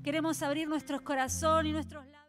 Queremos abrir nuestros corazones y nuestros labios.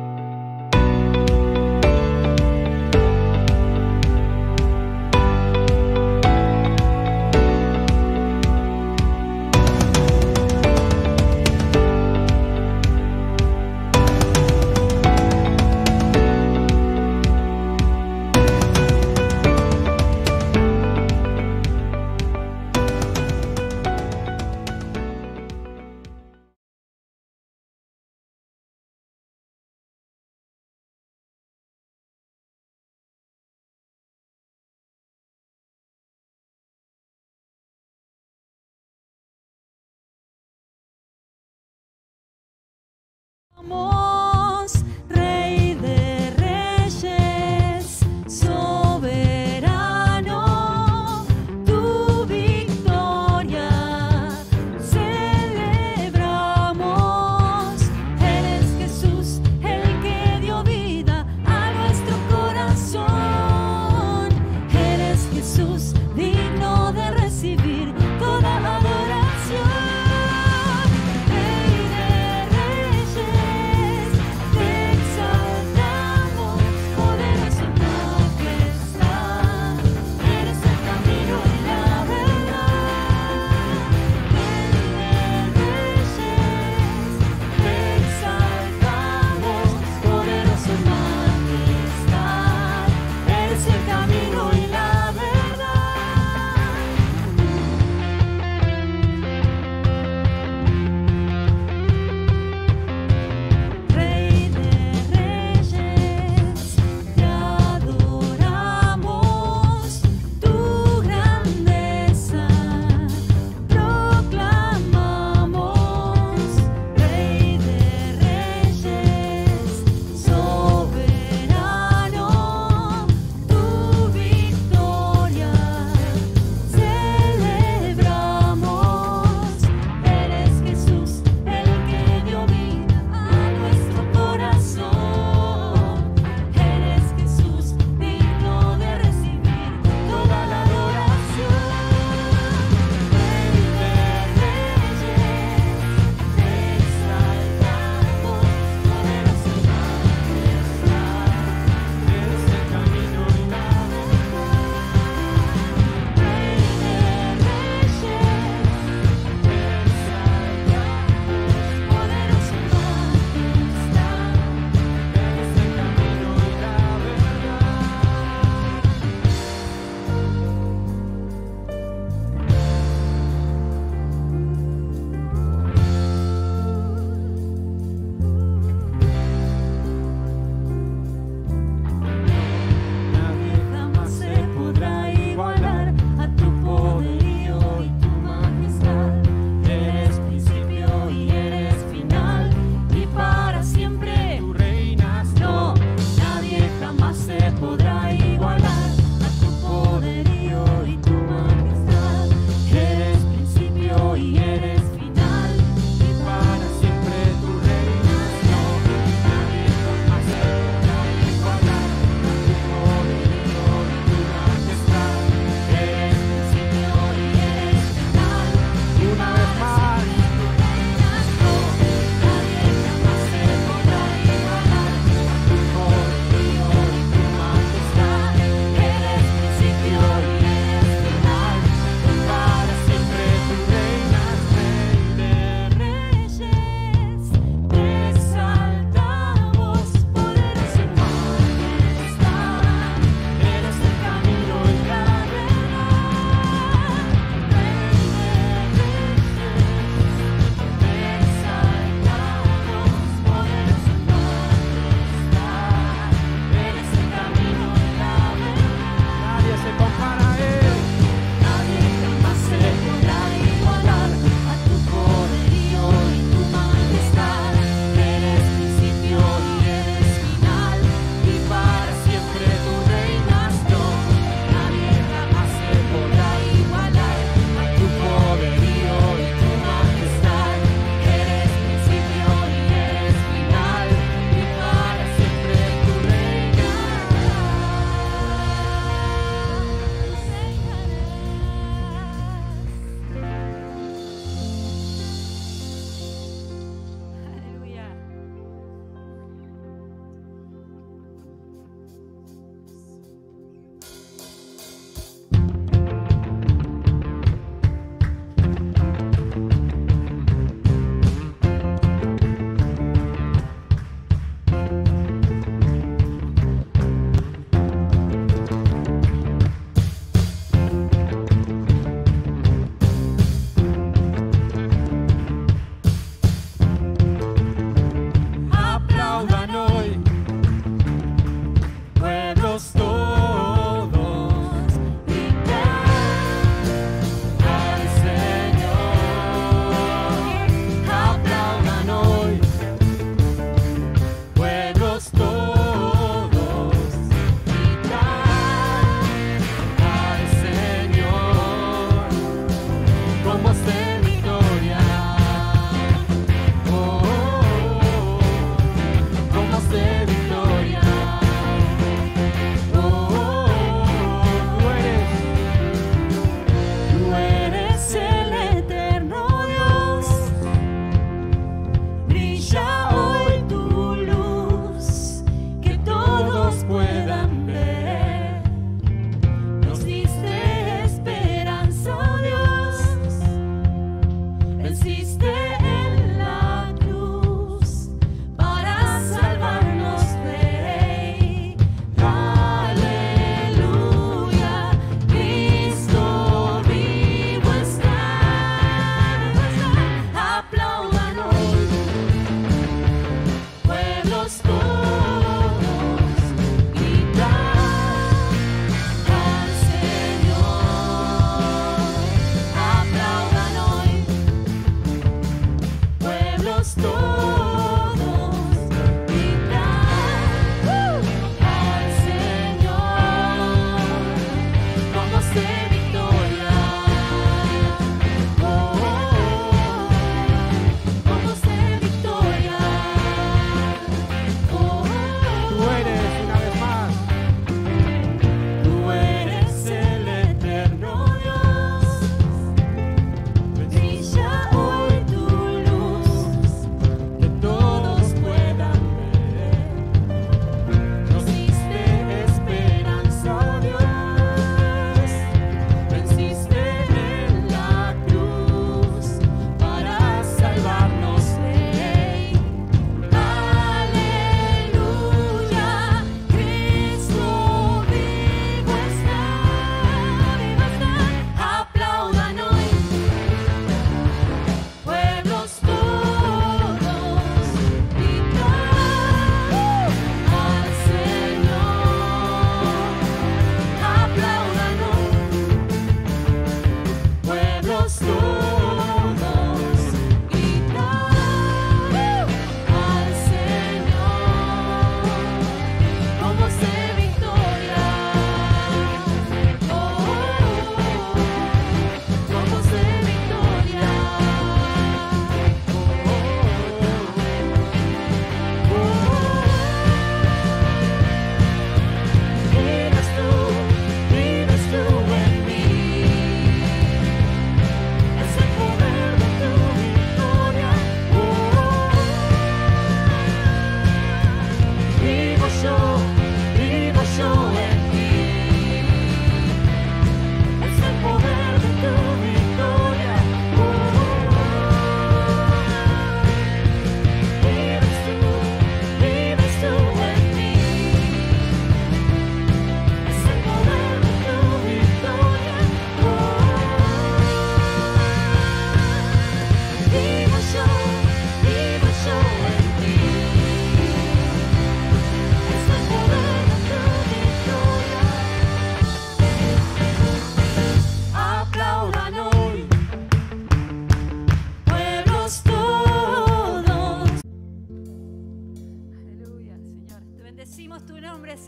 Somos Rey de Reyes, soberano, tu victoria celebramos. Eres Jesús, el que dio vida a nuestro corazón. Eres Jesús, digno de recibir toda adoración. Rey de Reyes,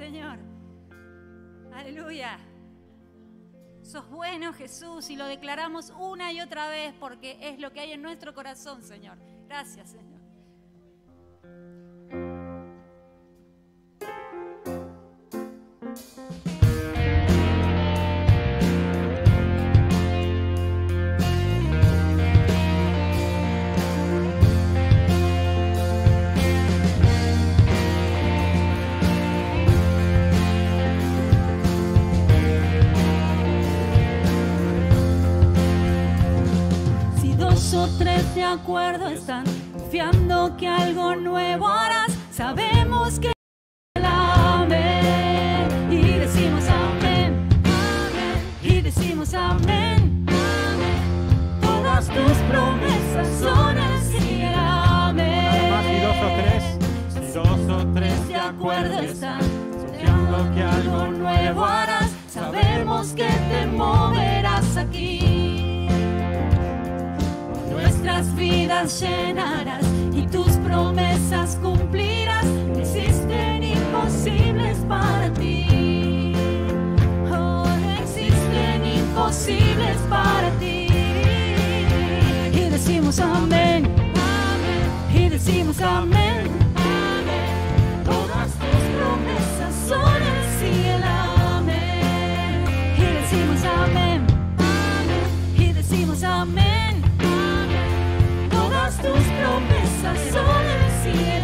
Señor. Aleluya. Sos bueno, Jesús, y lo declaramos una y otra vez porque es lo que hay en nuestro corazón, Señor. Gracias, Señor. O tres de acuerdo están, confiando que algo nuevo harás. Sabemos que el amén, y decimos amén, amén, y decimos amén, amén. Todas tus promesas son el sí, el amén. Más, si dos o tres de acuerdo están, confiando que algo nuevo harás. Sabemos que te moverás aquí. Nuestras vidas llenarás y tus promesas cumplirás. No existen imposibles para ti. Oh, no existen imposibles para ti. Y decimos amén, amén. Y decimos amén, amén. Todas tus promesas son el sí, el amén. Y decimos amén, amén. Y decimos amén. Tus promesas son el sí, el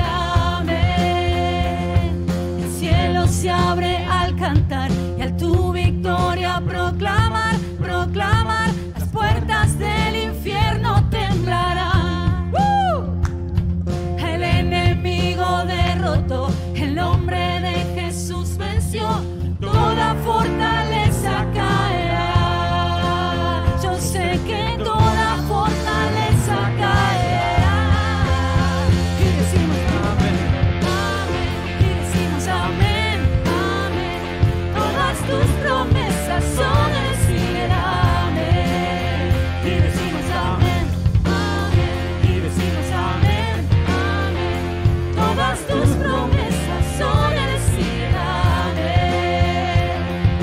amén. El cielo se abre al cantar y al tu victoria proclamar, proclamar. Las puertas del infierno temblarán. El enemigo derrotó, el nombre de Jesús venció. Toda fortaleza caerá. Yo sé que toda fortaleza caerá. Tus promesas son el sí, el amén. Y decimos amén, amén. Y decimos amén, amén. Todas tus promesas son el sí, el amén.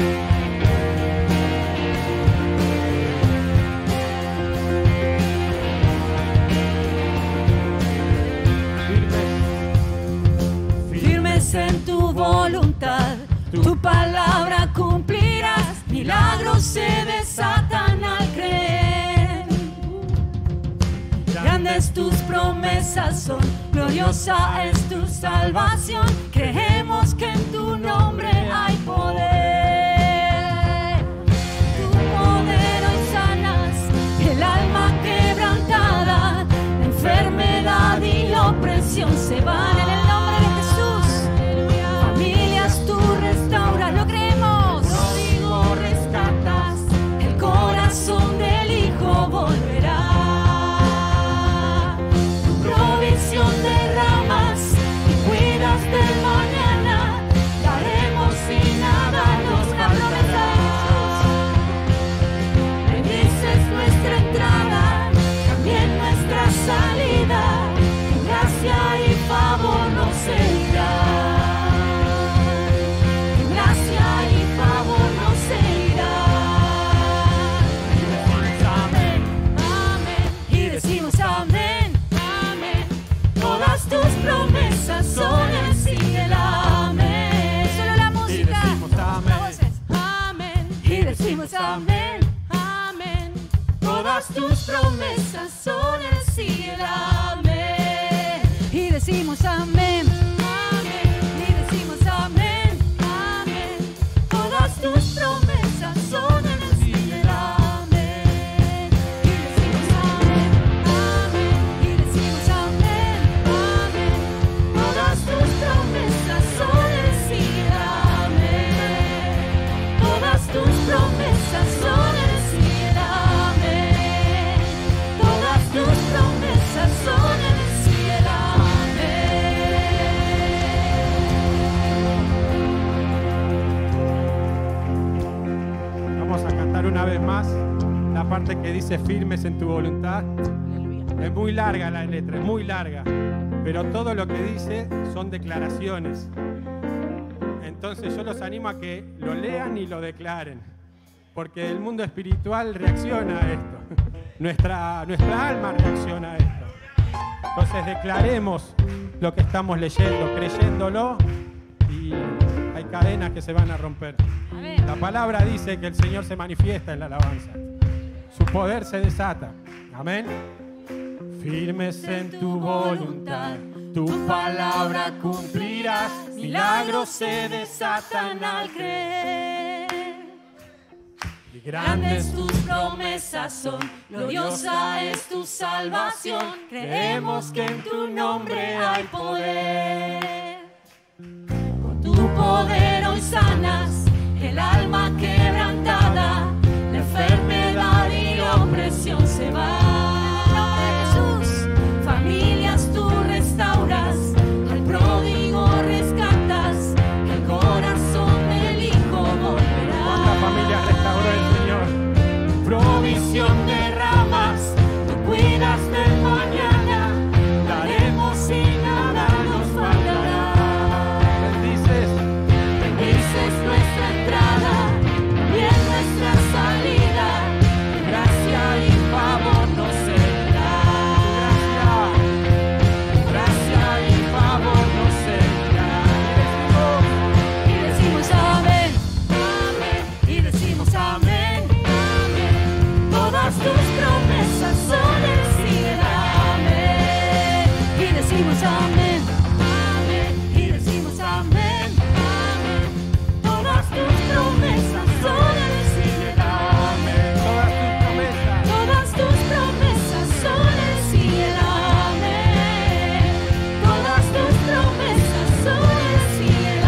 Firmes en tu voluntad. Tu palabra cumplirás, milagros se desatan al creer. Grandes tus promesas son, gloriosa es tu salvación. Creemos que en tu nombre hay poder. Tu poder hoy sanas el alma quebrantada. La enfermedad y la opresión se van en el nombre de Jesús. Familias tú restauras, lo creemos. Lo rescatas, el corazón del Hijo volverá. Tu provisión derramas y cuidas del mañana. Daremos sin nada los promesas. Bendices nuestra entrada, también nuestra salida. Tu gracia y favor nos seguirá. Tus promesas son el sí, el amén. Solo la música. Y decimos amén. Amén. Y decimos amén, amén. Todas tus promesas son el sí, el amén. Y decimos amén, amén. Y decimos amén, amén. Todas tus promesas son el sí, el amén. Y decimos amén, amén. Y decimos amén. Todas tus promesas son el sí, el amén. Todas tus promesas son el sí, el amén. Todas tus promesas son el sí, el amén. Vamos a cantar una vez más la parte que dice firmes en tu voluntad. Es muy larga la letra, es muy larga. Pero todo lo que dice son declaraciones. Entonces yo los animo a que lo lean y lo declaren, porque el mundo espiritual reacciona a esto. Nuestra alma reacciona a esto. Entonces declaremos lo que estamos leyendo, creyéndolo, y hay cadenas que se van a romper. Amén. La palabra dice que el Señor se manifiesta en la alabanza. Su poder se desata. Amén. Firmes en tu voluntad, tu palabra cumplirás. Milagros se desatan al creer. Y Grandes tus promesas son, gloriosa es tu salvación. Creemos que en tu nombre hay poder. Con tu poder hoy sanas el alma quebrantada. La enfermedad y la opresión se va. En el nombre de Jesús, familias tú restauras, al pródigo rescatas, el corazón del Hijo volverá. ¿cuántas familias restauró el Señor? Provisión derramas, tú cuidas del mañana, daremos y nada nos faltará. Bendices Bendices nuestra entrada, bien nuestra salida, gracia y favor nos seguirá. Gracia y favor nos seguirá. Y decimos amén, amén, y decimos amén, amén. Todas tus promesas son el sí y el amén. Y decimos amén, amén, y decimos amén, amén. Todas tus promesas son el sí y el amén. todas tus promesas. Todas tus promesas son el sí y el amén. Todas tus promesas son el sí y el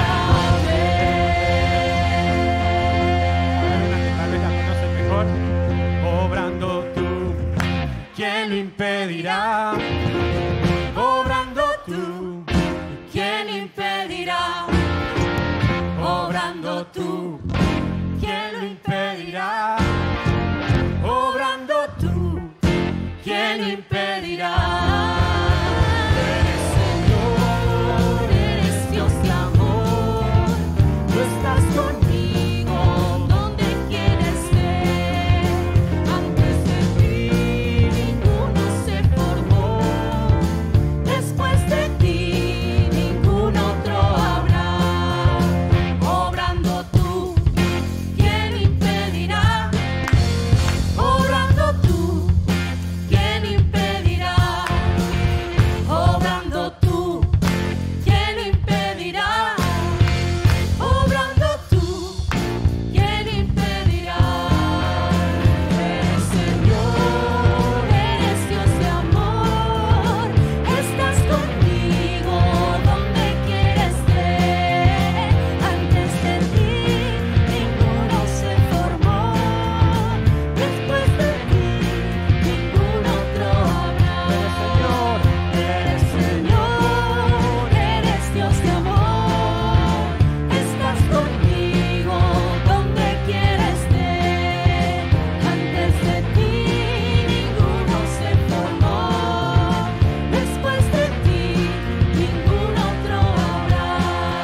amén. Tal vez la conocen mejor. Obrando tú, ¿quién lo impedirá? Obrando tú, ¿Quién impedirá? obrando tú, ¿quién lo impedirá? Obrando tú, ¿Quién lo impedirá? Eres Señor, eres Dios de amor. Tú estás conmigo donde quiera esté. Antes de ti ninguno se formó. Después de ti ningún otro habrá. Obrando tú, ¿quién lo impedirá? Obrando tú, ¿quién lo impedirá? Obrando tú, ¿quién lo impedirá? Obrando tú, ¿quién lo impedirá? Eres Señor, eres Dios de amor. Estás conmigo donde quiera esté. Antes de ti ninguno se formó. Después de ti ningún otro habrá. Eres Señor, eres Dios de amor. Estás conmigo donde quiera esté. Antes de ti ninguno se formó. Después de ti ningún otro habrá.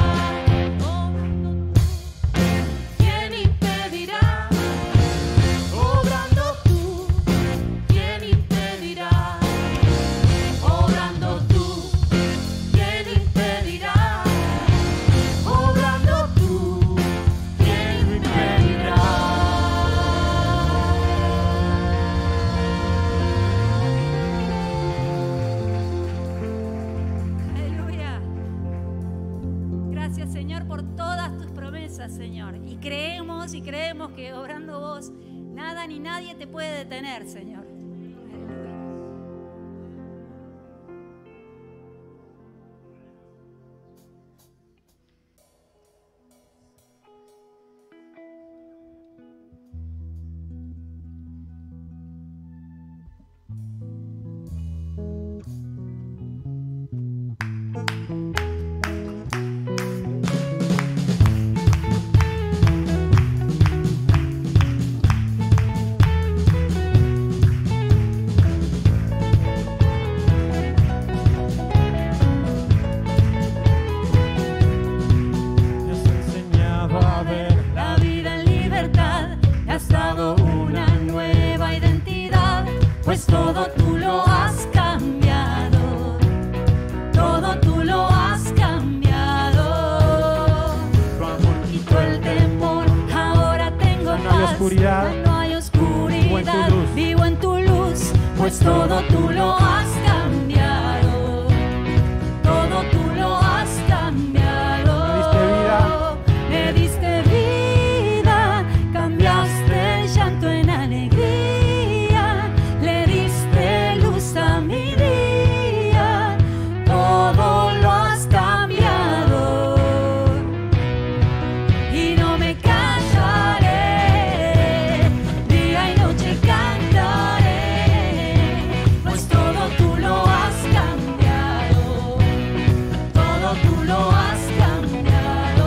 ¿Quién impedirá? Obrando tú, ¿quién impedirá? Obrando tú, ¿quién impedirá? Obrando tú, ¿quién impedirá? Aleluya. Gracias, Señor, por todas tus promesas, Señor. Y creemos que obrando vos, nada ni nadie te puede detener, Señor. Aleluya. pues todo tú lo has cambiado. Todo tú lo has cambiado. Me diste vida, cambiaste el llanto en alegría, le diste luz a mi día. Todo lo has cambiado y no me callaré, día y noche cantaré, pues todo tú lo has cambiado, todo tú lo has cambiado.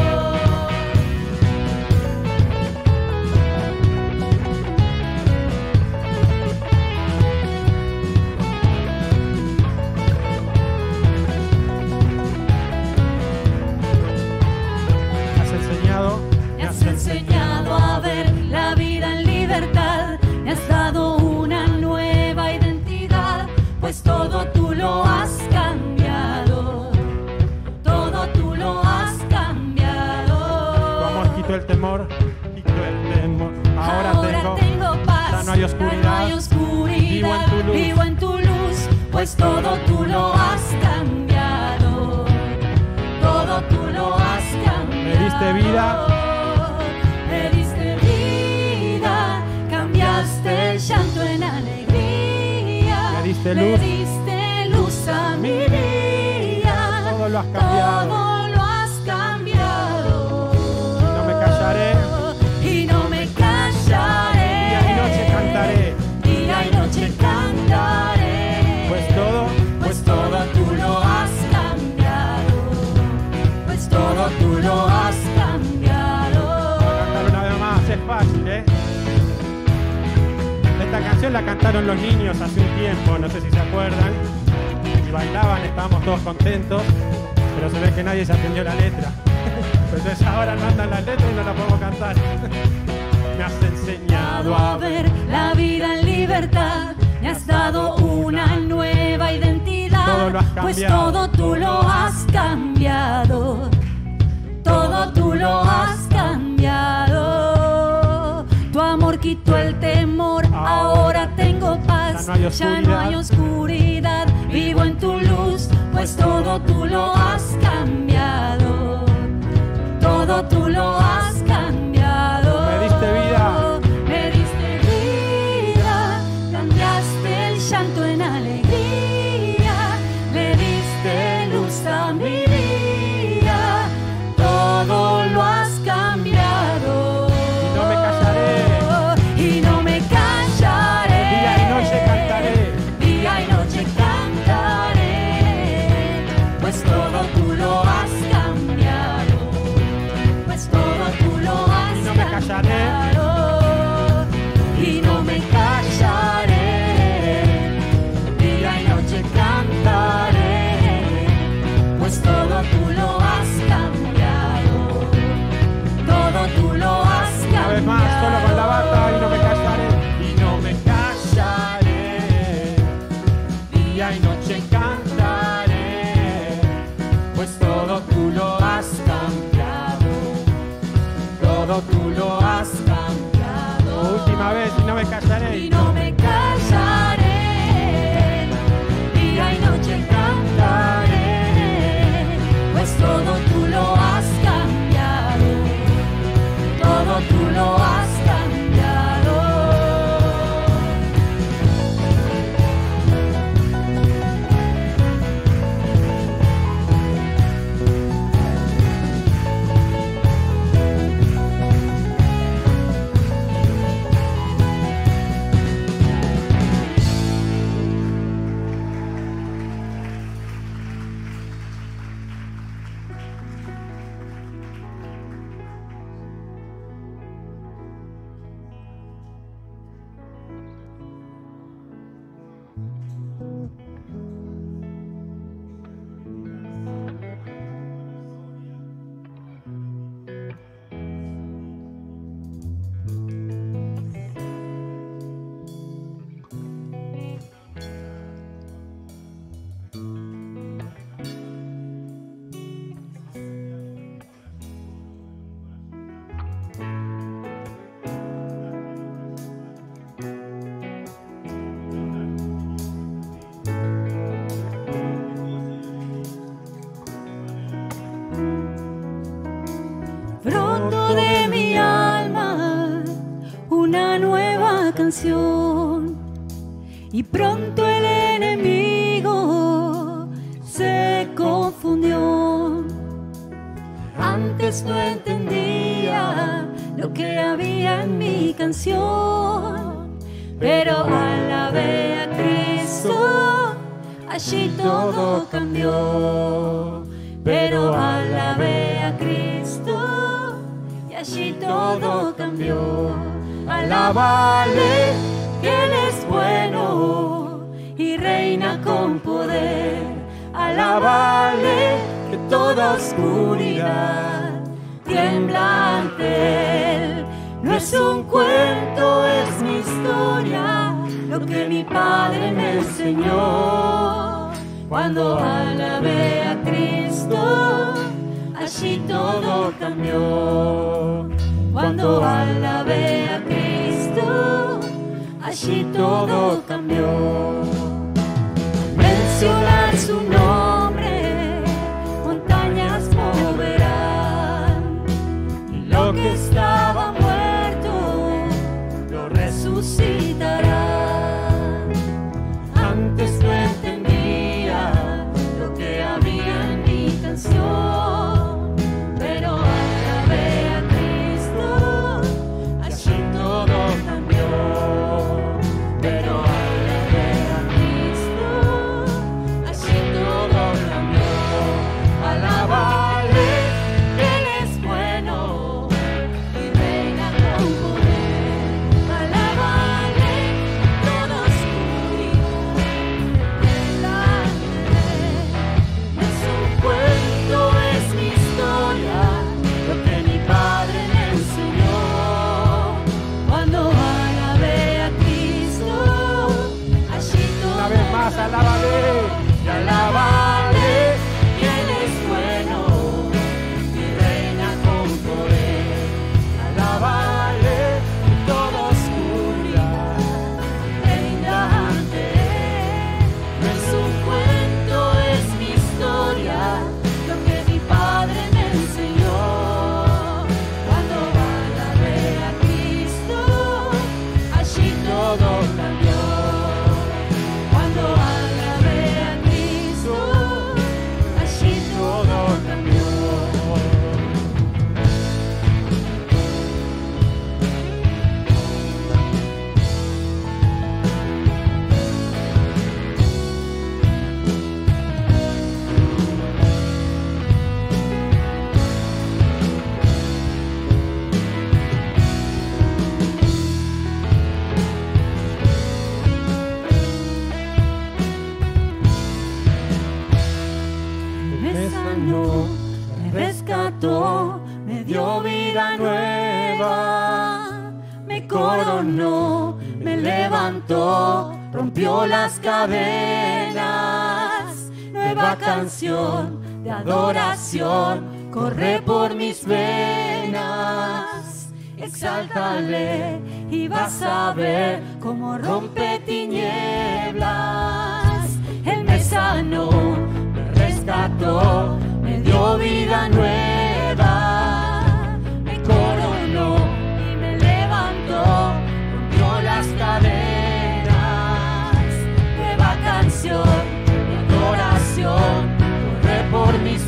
Me has enseñado a ver la vida en libertad, me has dado una nueva identidad, pues todo tú lo has cambiado, todo tú lo has cambiado. tu amor, quito el temor, quito el temor. Ahora tengo paz, ya no hay oscuridad, vivo en tu luz, pues todo tú lo has cambiado, todo tú lo has cambiado. Me diste vida, me diste vida, cambiaste el llanto en alegría, me diste luz a mi día, todo lo has cambiado. todo lo has cambiado. No me callaré, y no me callaré, día y noche cantaré, día y noche cantaré, pues todo tú lo has cambiado, pues todo tú lo has cambiado. cantar una vez más, es fácil, ¿eh? Esta canción la cantaron los niños hace un tiempo, no sé si se acuerdan, y bailaban, estábamos todos contentos, pero se ve que nadie se atendió la letra. Entonces ahora no andan las letras y no la podemos cantar. Me has enseñado a ver la vida en libertad, me has dado una nueva identidad, todo lo has cambiado. Pues todo tú lo has cambiado, todo tú lo has cambiado. Tu amor quitó el temor, ahora tengo paz, ya no hay oscuridad, vivo en tu luz, pues todo tú lo has cambiado, todo tú lo has cambiado. Me diste vida, me diste vida, cambiaste el llanto en alegría, le diste luz a mi día, todo lo has cambiado. y no me callaré, Y no me callaré, día y noche cantaré, día y noche cantaré, pues todo tú lo has cambiado, pues todo tú lo has y no me callaré, cambiado. Y no me callaré, día y noche cantaré, pues todo tú lo has cambiado, todo tú lo has cambiado. una vez más, solo con la bata, y no me callaré, y no me callaré, día y noche cantaré, pues todo tú lo has cambiado, todo tú lo has cambiado. Última vez, y no me callaré, Y no me callaré, día y noche cantaré, pues todo tú lo has cambiado, todo tú lo has cambiado. canción. Y pronto el enemigo se confundió. Antes no entendía lo que había en mi canción, pero alabé a Cristo, allí todo cambió. Pero alabé a Cristo y allí todo cambió. Alábale, que Él es bueno y reina con poder. Alábale, que toda oscuridad tiembla ante Él. No es un cuento, es mi historia, lo que mi Padre me enseñó. Cuando alabé a Cristo, allí todo cambió. Cuando alabé a Cristo, allí todo cambió. Mencionar su nombre, montañas moverán, y lo que estaba muerto lo resucitará. Antes no entendía lo que había en mi canción, pero alabé a Cristo, allí todo cambió. Pero alabé a Cristo, allí todo cambió. Alábale, que Él es bueno y reina con poder. Alábale, toda oscuridad delante de Él. No es un cuento, es mi historia, lo que mi Padre me enseñó. Cuando alabé a Cristo, allí todo Una vez más, alábale. y alábale, que Él es bueno y reina con poder. Alábale, toda oscuridad reina ante Él. No es un cuento, es mi historia, lo que mi Padre me enseñó. Cuando alabé a Cristo, allí todo cambió. Cuando alabé a Cristo, allí todo cambió. Me sanó, me rescató, me dio vida nueva, me coronó, me levantó, rompió las cadenas. Nueva canción de adoración corre por mis venas. Exáltale y vas a ver cómo rompe tinieblas. Él me sanó, me rescató, me dio vida nueva, me coronó y me levantó, rompió las cadenas. Nueva canción de adoración corre por mis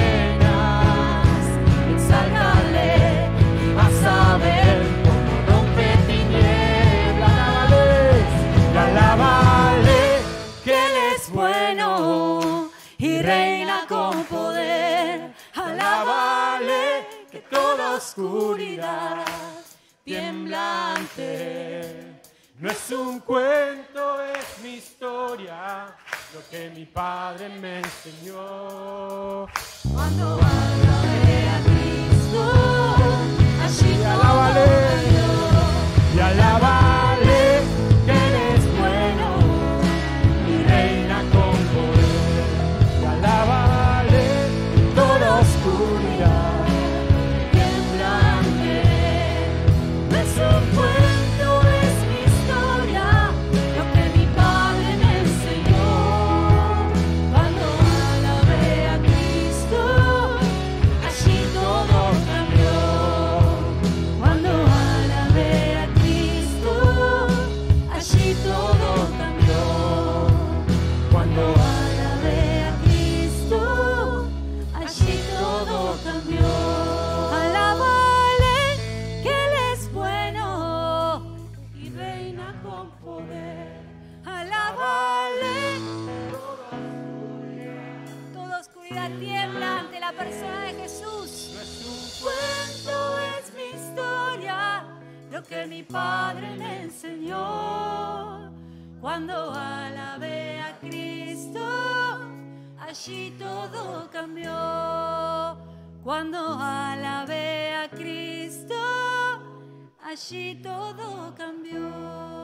venas. Exáltale y vas a ver cómo rompe tinieblas. Y alábale, que Él es bueno y reina con poder. Alábale, que toda oscuridad tiembla ante Él. No es un cuento, es mi historia, lo que mi Padre me enseñó. Cuando alabé a Cristo, allí todo Alábale. cambió. Y alábale, que Él es bueno y reina con poder. Y alábale, toda oscuridad Tiembla ante Él. No es un cuento, es mi historia, lo que mi Padre me enseñó. Cuando alabé a Cristo, vida tiembla ante la persona de Jesús. No es un Cuento es mi historia, lo que mi padre me enseñó. Cuando alabé a Cristo, allí todo cambió. Cuando alabé a Cristo, allí todo cambió.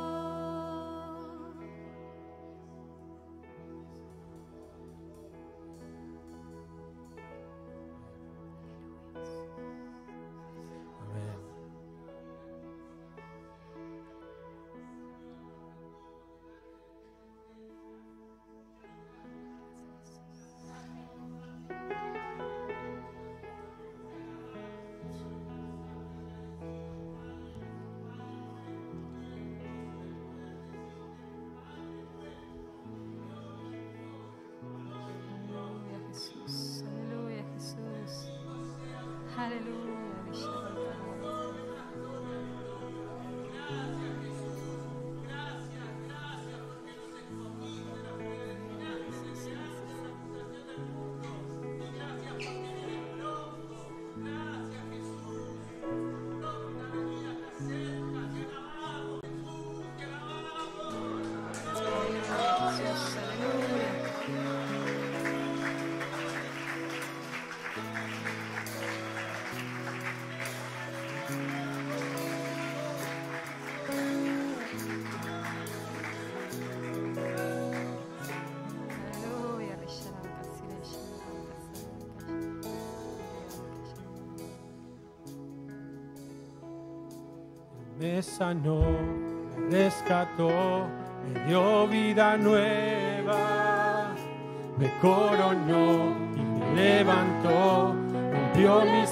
Me sanó, me rescató, me dio vida nueva, me coronó y me levantó, rompió mis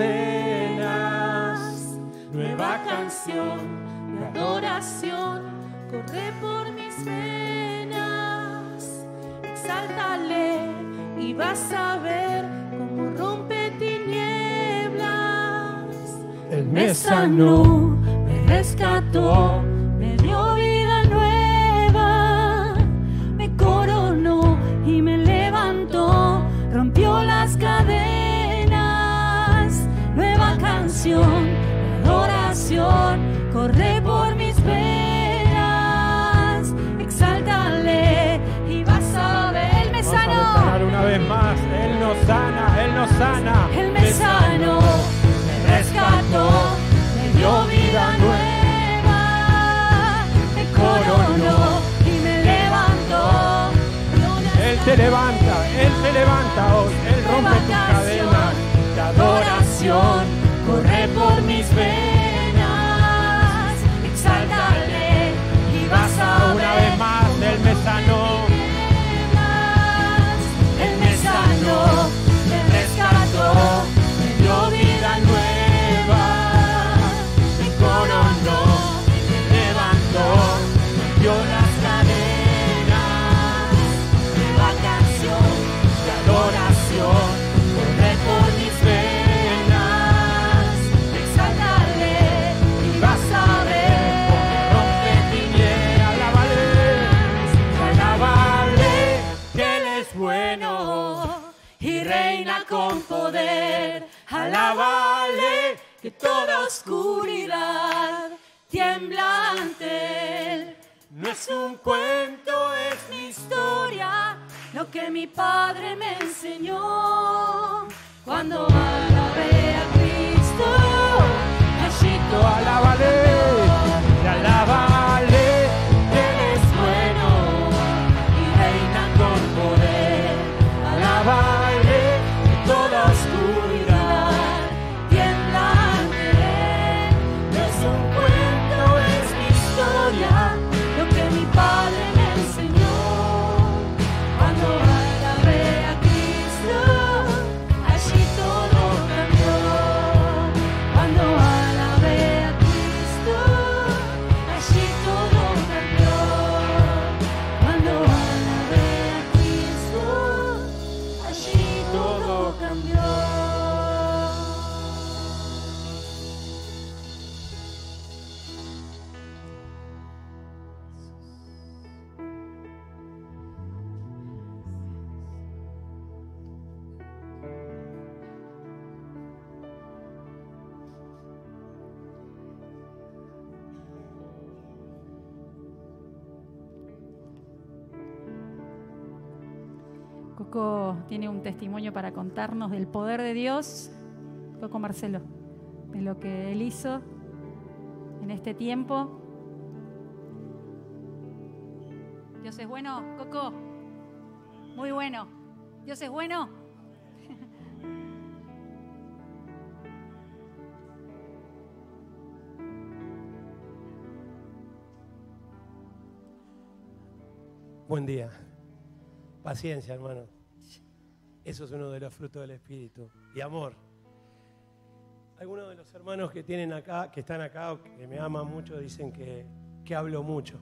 cadenas. Nueva canción de adoración corre por mis venas. Exáltale y vas a ver cómo rompe tinieblas. Él me sanó, rescató, me dio vida nueva, me coronó y me levantó, rompió las cadenas. Nueva canción de adoración corre por mis venas. Exáltale y vas a ver. Él me sanó. Vamos a declarar una vez más. Él nos sana, Él nos sana. Él me sanó, me rescató, me dio vida nueva. Coronó y me levantó. Él te levanta hoy, Él rompe tus cadenas. De adoración corre por mis venas. Exáltale y vas a ver. Una vez más, Él me sanó. Él me sanó, me rescató, me dio vida nueva. Me coronó y me levantó. Dio las cadenas, nueva canción de adoración, corre por mis venas. Exáltale y vas a ver cómo rompe tinieblas. Alábale, que Él es bueno y reina con poder. Alábale, que toda oscuridad tiembla ante Él. No es un cuento, es mi historia, lo que mi padre me enseñó. Cuando alabé a Cristo, allí todo alábale, y alábale, que Él es bueno y reina con poder. Alábale, que toda oscuridad tiembla ante Él. No es un cuento, es mi historia, mi padre me enseñó. Cuando alabé a Cristo, allí todo cambió. Cuando alabé a Cristo, allí todo cambió. Cuando alabé a Cristo, allí todo cambió. Coco tiene un testimonio para contarnos del poder de Dios. Coco Marcelo, de lo que Él hizo en este tiempo. Dios es bueno, Coco. Muy bueno. Dios es bueno. Buen día. Paciencia, hermano. Eso es uno de los frutos del Espíritu. Y amor. Algunos de los hermanos que tienen acá, que están acá, o que me aman mucho, dicen que hablo mucho.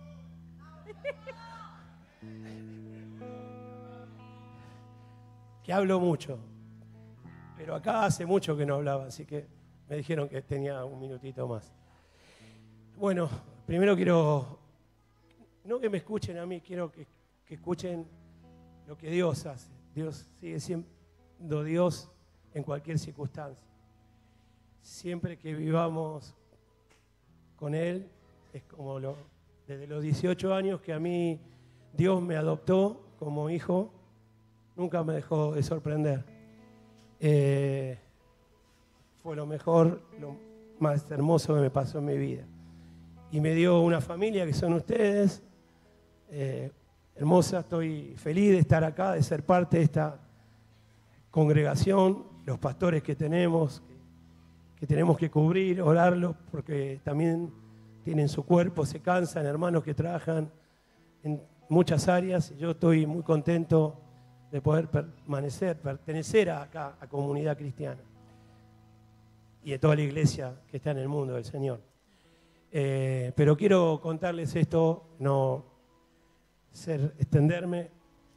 Que hablo mucho. Pero acá hace mucho que no hablaba, así que me dijeron que tenía un minutito más. Bueno, primero quiero, no que me escuchen a mí, quiero que escuchen lo que Dios hace. Dios sigue siendo Dios en cualquier circunstancia. Siempre que vivamos con Él, es como desde los 18 años que a mí Dios me adoptó como hijo, nunca me dejó de sorprender. Fue lo mejor, lo más hermoso que me pasó en mi vida. Y me dio una familia que son ustedes, hermosa. Estoy feliz de estar acá, de ser parte de esta congregación, los pastores que tenemos que cubrir, orarlos, porque también tienen su cuerpo, se cansan, hermanos que trabajan en muchas áreas. Y yo estoy muy contento de poder pertenecer acá a Comunidad Cristiana y a toda la iglesia que está en el mundo del Señor. Pero quiero contarles esto, no extenderme.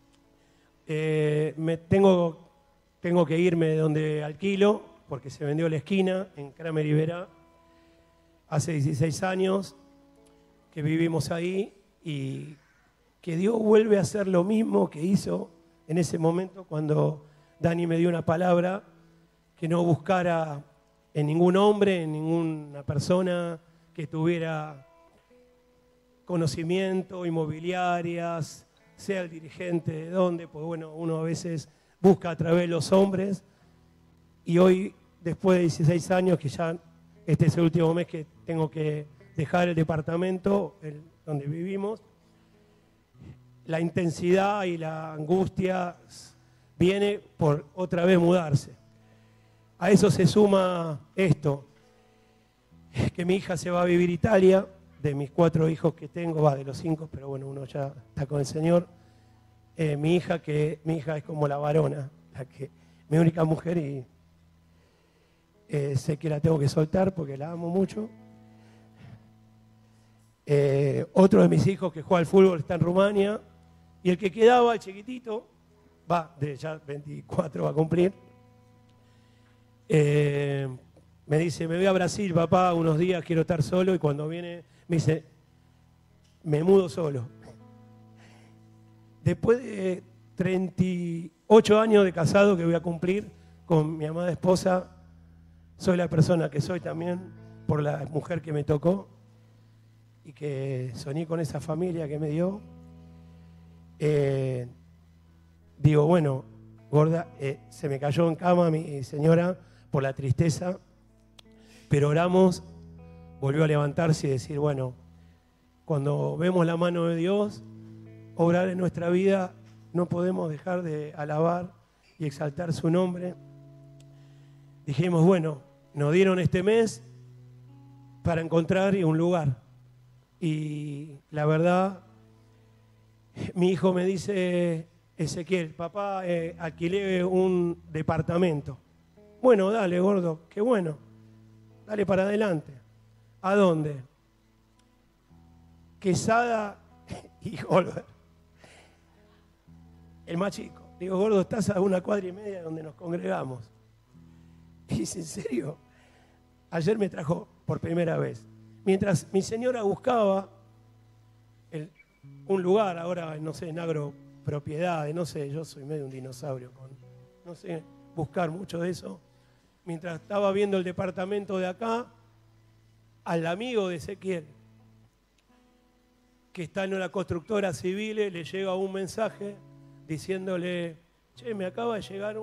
Tengo que irme de donde alquilo, porque se vendió la esquina en Kramer y Verá. Hace 16 años que vivimos ahí y que Dios vuelve a hacer lo mismo que hizo en ese momento cuando Dani me dio una palabra, que no buscara en ningún hombre, en ninguna persona que tuviera conocimiento, inmobiliarias, sea el dirigente de dónde, pues bueno, uno a veces busca a través de los hombres. Y hoy, después de 16 años, que ya este es el último mes que tengo que dejar el departamento donde vivimos, la intensidad y la angustia viene por otra vez mudarse. A eso se suma esto, que mi hija se va a vivir a Italia. De mis 4 hijos que tengo, de los 5, pero bueno, uno ya está con el Señor. Mi hija es como la varona, mi única mujer, y sé que la tengo que soltar porque la amo mucho. Otro de mis hijos que juega al fútbol está en Rumania, y el que quedaba, el chiquitito, ya 24 va a cumplir, me dice, me voy a Brasil, papá, unos días, quiero estar solo, y cuando viene me dice, me mudo solo. Después de 38 años de casado que voy a cumplir con mi amada esposa, soy la persona que soy también por la mujer que me tocó y que soñé con esa familia que me dio. Digo, bueno, gorda, se me cayó en cama mi señora por la tristeza, pero oramos, volvió a levantarse y decir, bueno, cuando vemos la mano de Dios obrar en nuestra vida, no podemos dejar de alabar y exaltar su nombre. Dijimos, bueno, nos dieron este mes para encontrar un lugar. Y la verdad, mi hijo me dice, Ezequiel, papá, alquilé un departamento. Bueno, dale, gordo, qué bueno. Dale para adelante. ¿A dónde? Quesada y Holber. El más chico. Digo, gordo, estás a 1,5 cuadras de donde nos congregamos. Y dice, ¿en serio? Ayer me trajo por primera vez. Mientras mi señora buscaba un lugar, ahora, no sé, en agropropiedades, no sé, yo soy medio un dinosaurio con, no sé, buscar mucho de eso. Mientras estaba viendo el departamento de acá, al amigo de Ezequiel, que está en una constructora civil, le llega un mensaje diciéndole, che, me acaba de llegar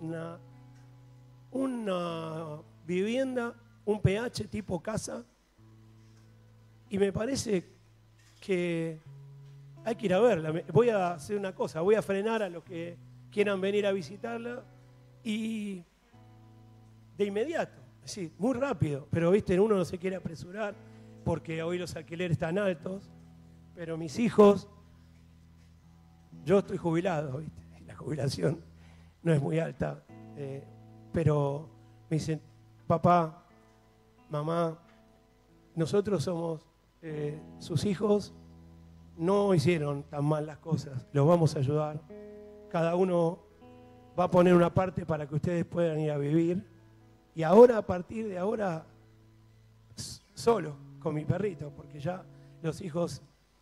una vivienda, un PH tipo casa, y me parece que hay que ir a verla. Voy a hacer una cosa, voy a frenar a los que quieran venir a visitarla y de inmediato, sí, muy rápido, pero viste, uno no se quiere apresurar porque hoy los alquileres están altos, pero mis hijos, yo estoy jubilado, viste, la jubilación no es muy alta, pero me dicen, papá, mamá, nosotros somos sus hijos, no hicieron tan mal las cosas, los vamos a ayudar, cada uno va a poner una parte para que ustedes puedan ir a vivir. Y ahora, a partir de ahora, solo, con mi perrito, porque ya los hijos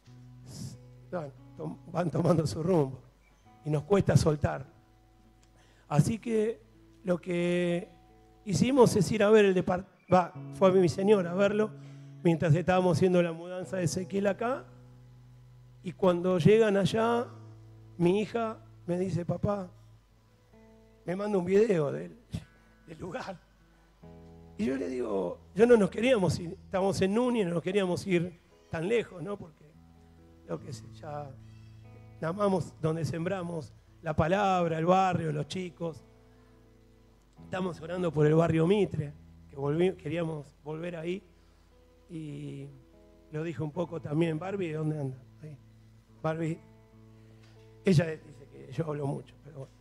van tomando su rumbo y nos cuesta soltar. Así que lo que hicimos es ir a ver el departamento, fue mi señora a verlo, mientras estábamos haciendo la mudanza de Ezequiel acá, y cuando llegan allá, mi hija me dice, papá, me manda un video del lugar. Y yo le digo, yo no nos queríamos ir, estábamos en Núñez, no nos queríamos ir tan lejos, ¿no? Porque, yo qué sé, ya amamos donde sembramos la palabra, el barrio, los chicos. Estamos orando por el barrio Mitre, que queríamos volver ahí. Y lo dijo un poco también Barbie, ¿de dónde anda? Ahí. Barbie, ella dice que yo hablo mucho, pero bueno.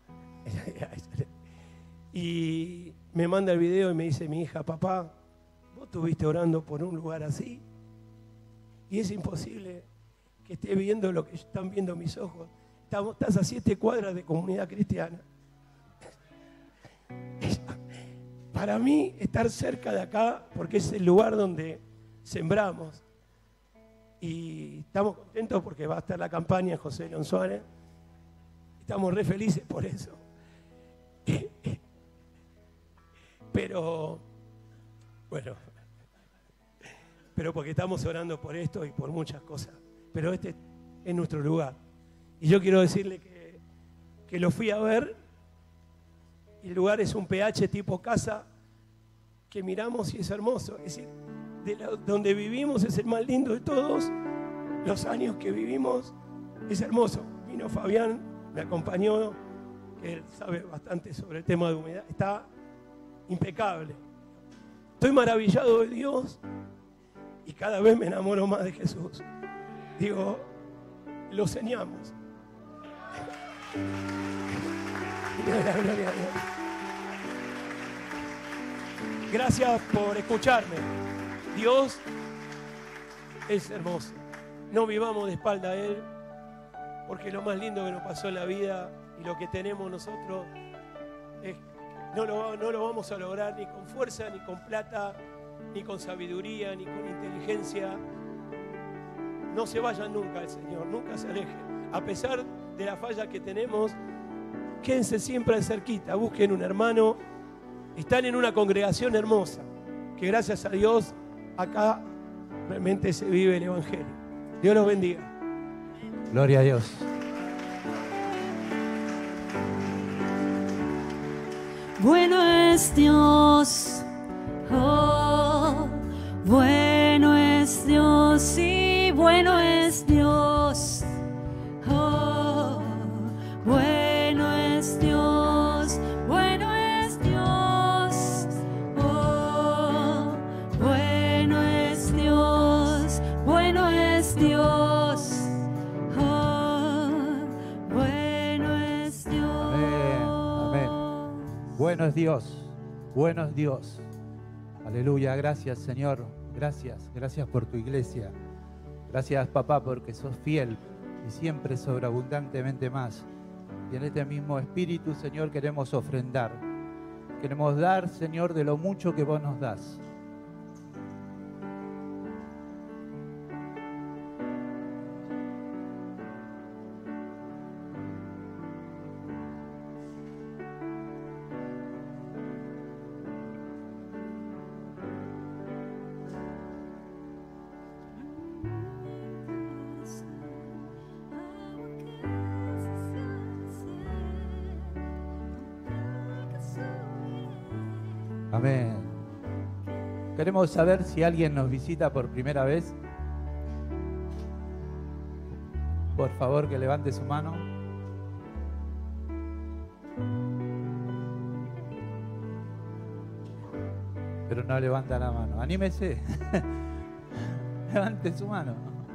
Y me manda el video y me dice mi hija, papá, vos estuviste orando por un lugar así y es imposible que estés viendo lo que están viendo mis ojos. Estás a 7 cuadras de Comunidad Cristiana. Para mí, estar cerca de acá, porque es el lugar donde sembramos, y estamos contentos porque va a estar la campaña en José León Suárez. Estamos re felices por eso. Pero, bueno, pero porque estamos orando por esto y por muchas cosas. Pero este es nuestro lugar. Y yo quiero decirle que lo fui a ver, y el lugar es un PH tipo casa que miramos y es hermoso. Es decir, donde vivimos es el más lindo de todos. Los años que vivimos es hermoso. Vino Fabián, me acompañó, que él sabe bastante sobre el tema de humedad. Está impecable. Estoy maravillado de Dios y cada vez me enamoro más de Jesús. Digo, lo soñamos. La gloria a Dios. Gracias por escucharme. Dios es hermoso. No vivamos de espalda a Él, porque lo más lindo que nos pasó en la vida y lo que tenemos nosotros es no lo vamos a lograr ni con fuerza, ni con plata, ni con sabiduría, ni con inteligencia. No se vayan nunca al Señor, nunca se alejen. A pesar de la falla que tenemos, quédense siempre cerquita, busquen un hermano. Están en una congregación hermosa, que gracias a Dios acá realmente se vive el Evangelio. Dios los bendiga. Gloria a Dios. Bueno es Dios, oh, bueno es Dios, sí, bueno es Dios, oh, bueno es Dios, bueno es Dios, oh, bueno es Dios, bueno es Dios, oh, bueno es Dios. Amén, amén. Bueno es Dios, bueno es Dios. Aleluya, gracias Señor, gracias por tu iglesia. Gracias papá porque sos fiel y siempre sobreabundantemente más. Y en este mismo espíritu, Señor, queremos ofrendar. Queremos dar, Señor, de lo mucho que vos nos das. Amén. Queremos saber si alguien nos visita por primera vez. Por favor, que levante su mano. Pero no levanta la mano. Anímese. Levante su mano.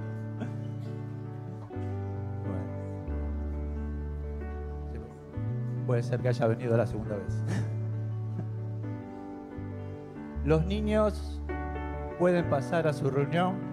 Bueno. Puede ser que haya venido la segunda vez. Los niños pueden pasar a su reunión.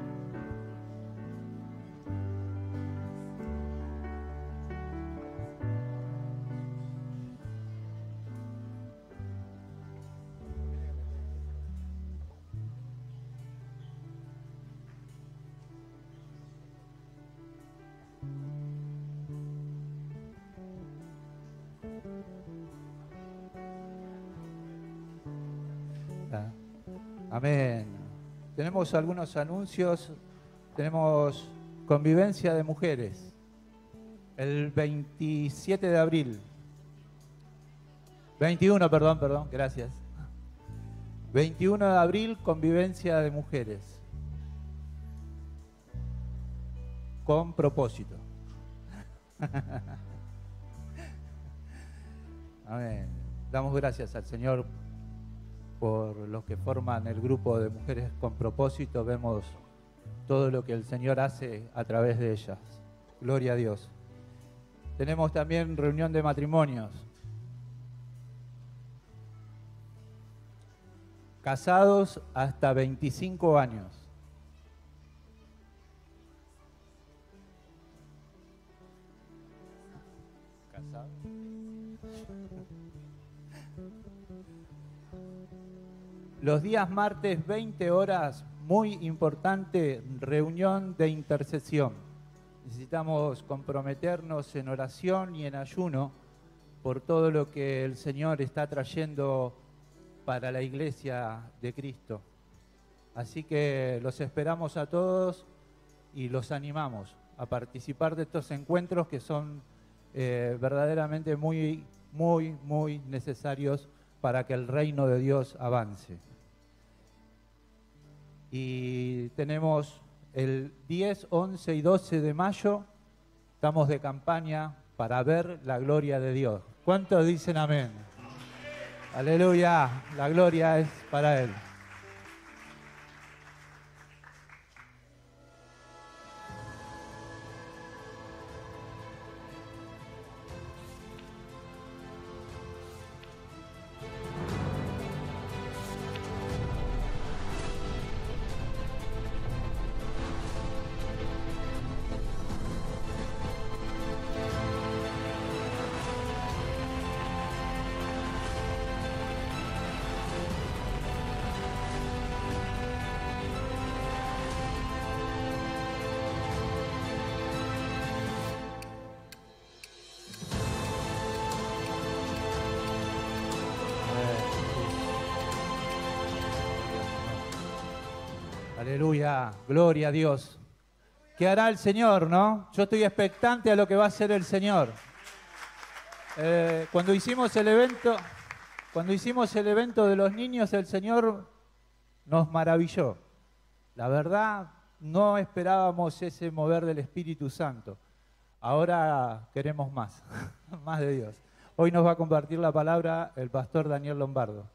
Amén. Tenemos algunos anuncios. Tenemos convivencia de mujeres. El 27 de abril. 21, perdón, gracias. 21 de abril, convivencia de mujeres. Con propósito. Amén. Damos gracias al Señor por los que forman el grupo de mujeres con propósito. Vemos todo lo que el Señor hace a través de ellas. Gloria a Dios. Tenemos también reunión de matrimonios. Casados hasta 25 años. ¿Casados? Los días martes, 20 horas, muy importante, reunión de intercesión. Necesitamos comprometernos en oración y en ayuno por todo lo que el Señor está trayendo para la iglesia de Cristo. Así que los esperamos a todos y los animamos a participar de estos encuentros que son verdaderamente muy necesarios para que el reino de Dios avance. Y tenemos el 10, 11 y 12 de mayo, estamos de campaña para ver la gloria de Dios. ¿Cuántos dicen amén? Aleluya, la gloria es para Él. Aleluya, gloria a Dios. ¿Qué hará el Señor, no? Yo estoy expectante a lo que va a hacer el Señor. Cuando hicimos el evento de los niños, el Señor nos maravilló. La verdad, no esperábamos ese mover del Espíritu Santo. Ahora queremos más, más de Dios. Hoy nos va a compartir la palabra el pastor Daniel Lombardo.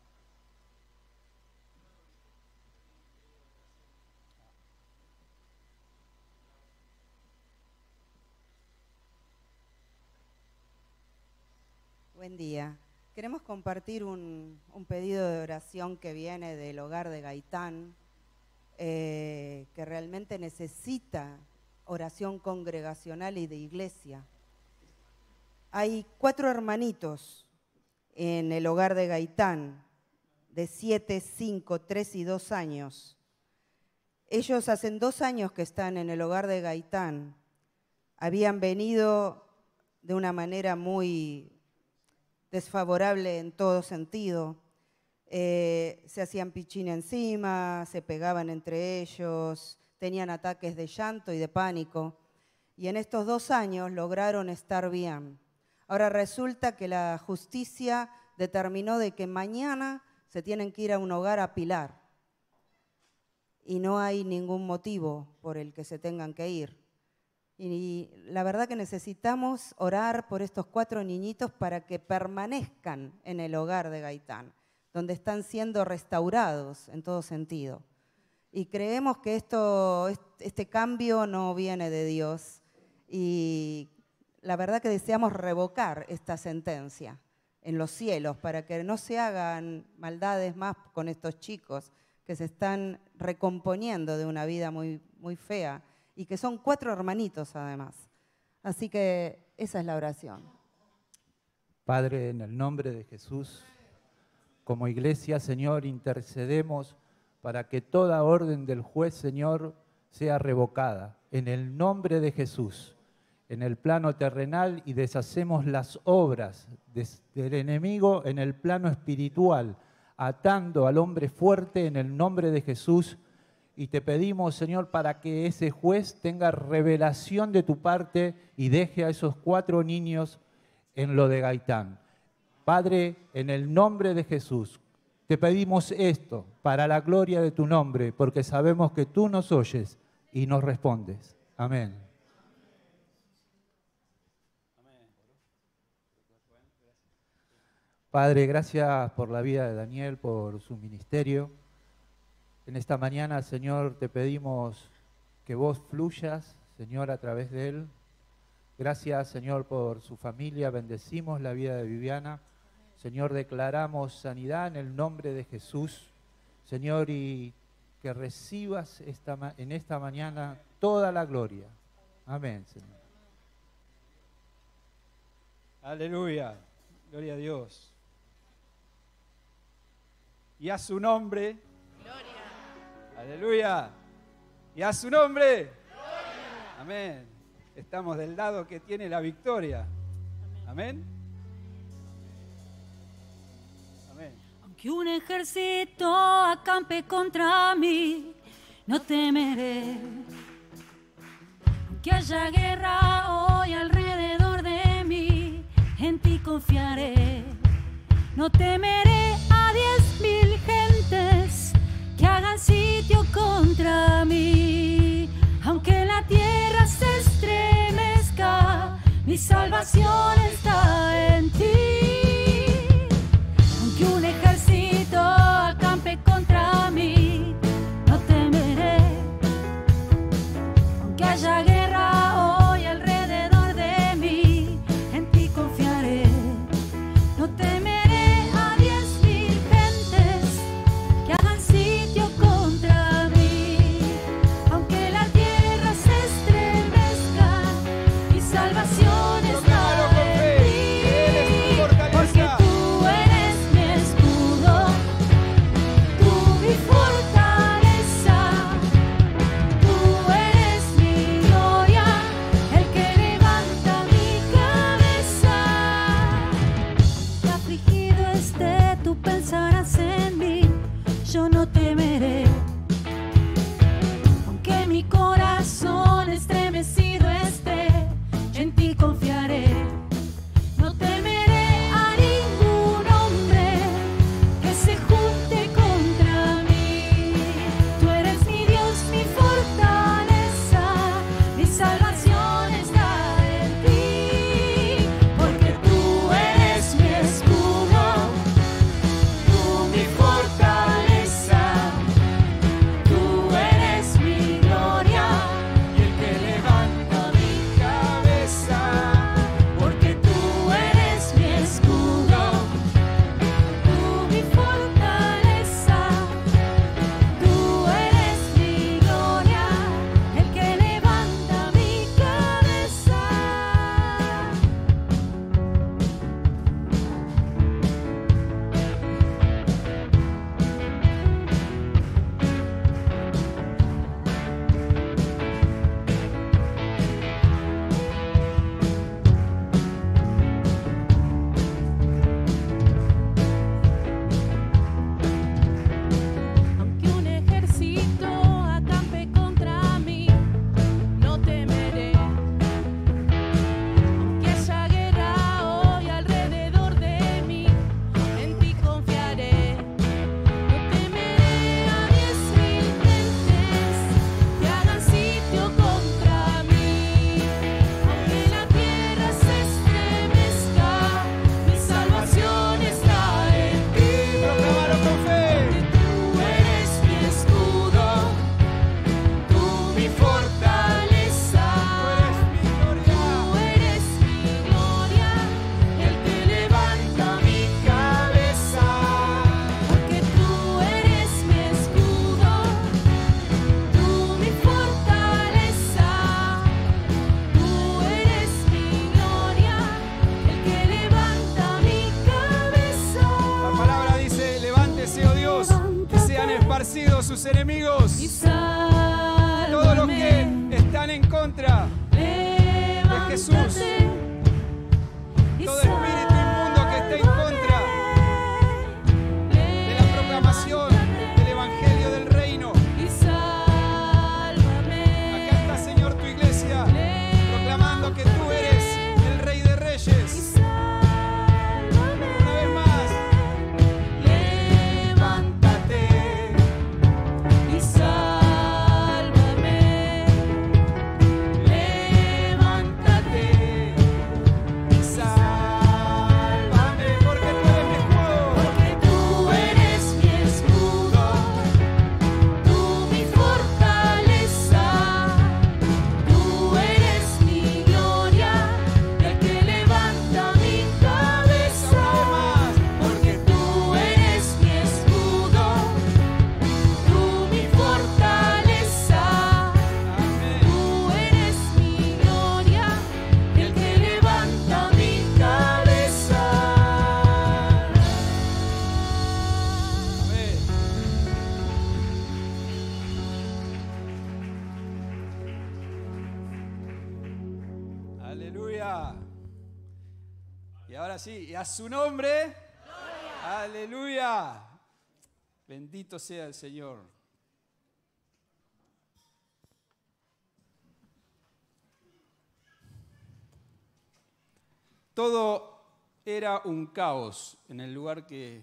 Buen día. Queremos compartir un pedido de oración que viene del hogar de Gaitán, que realmente necesita oración congregacional y de iglesia. Hay 4 hermanitos en el hogar de Gaitán, de 7, 5, 3 y 2 años. Ellos hacen 2 años que están en el hogar de Gaitán. Habían venido de una manera muy desfavorable en todo sentido. Se hacían pichín encima, se pegaban entre ellos, tenían ataques de llanto y de pánico. Y en estos 2 años lograron estar bien. Ahora resulta que la justicia determinó de que mañana se tienen que ir a un hogar a Pilar. Y no hay ningún motivo por el que se tengan que ir. Y la verdad que necesitamos orar por estos 4 niñitos para que permanezcan en el hogar de Gaitán, donde están siendo restaurados en todo sentido. Y creemos que este cambio no viene de Dios. Y la verdad que deseamos revocar esta sentencia en los cielos para que no se hagan maldades más con estos chicos que se están recomponiendo de una vida muy, muy fea y que son 4 hermanitos además. Así que esa es la oración. Padre, en el nombre de Jesús, como iglesia, Señor, intercedemos para que toda orden del juez, Señor, sea revocada. En el nombre de Jesús, en el plano terrenal, y deshacemos las obras del enemigo en el plano espiritual, atando al hombre fuerte en el nombre de Jesús. Y te pedimos, Señor, para que ese juez tenga revelación de tu parte y deje a esos 4 niños en lo de Gaitán. Padre, en el nombre de Jesús, te pedimos esto para la gloria de tu nombre, porque sabemos que tú nos oyes y nos respondes. Amén. Padre, gracias por la vida de Daniel, por su ministerio. En esta mañana, Señor, te pedimos que vos fluyas, Señor, a través de él. Gracias, Señor, por su familia. Bendecimos la vida de Viviana. Señor, declaramos sanidad en el nombre de Jesús. Señor, y que recibas en esta mañana toda la gloria. Amén, Señor. Aleluya. Gloria a Dios. Y a su nombre. Gloria. Aleluya. Y a su nombre. Gloria. Amén. Estamos del lado que tiene la victoria. Amén. Amén. Aunque un ejército acampe contra mí, no temeré. Aunque haya guerra hoy alrededor de mí, en ti confiaré. No temeré a 10.000 gentes que hagan sitio contra mí. Aunque la tierra se estremezca, mi salvación está en ti. Aunque un ejército acampe contra mí, no temeré. Aunque haya guerra hoy alrededor de mí, en ti confiaré. No temeré a 10.000 gentes que hagan sitio contra mí. Aunque la tierra se estremezca, mi salvación está en ti. vencido sus enemigos. y sálvame. Todos los que están en contra de Jesús. Levántate y Todo espíritu inmundo que esté en contra de la proclamación del Evangelio del Reino. y sálvame. Acá está, Señor, tu iglesia, proclamando que tú eres el Rey de Y Reyes. sálvame. Una vez más, levántate. Y sálvame. Levántate y sálvame, porque tú eres mi escudo. Porque tú eres mi escudo, tú mi fortaleza, tú eres mi gloria, el que levanta mi cabeza. Porque tú eres mi escudo, tú mi fortaleza, Amén. tú eres mi gloria, el que levanta mi cabeza. Amén. Aleluya. Y ahora sí, y a su nombre. Aleluya. Bendito sea el Señor. Todo era un caos en el lugar que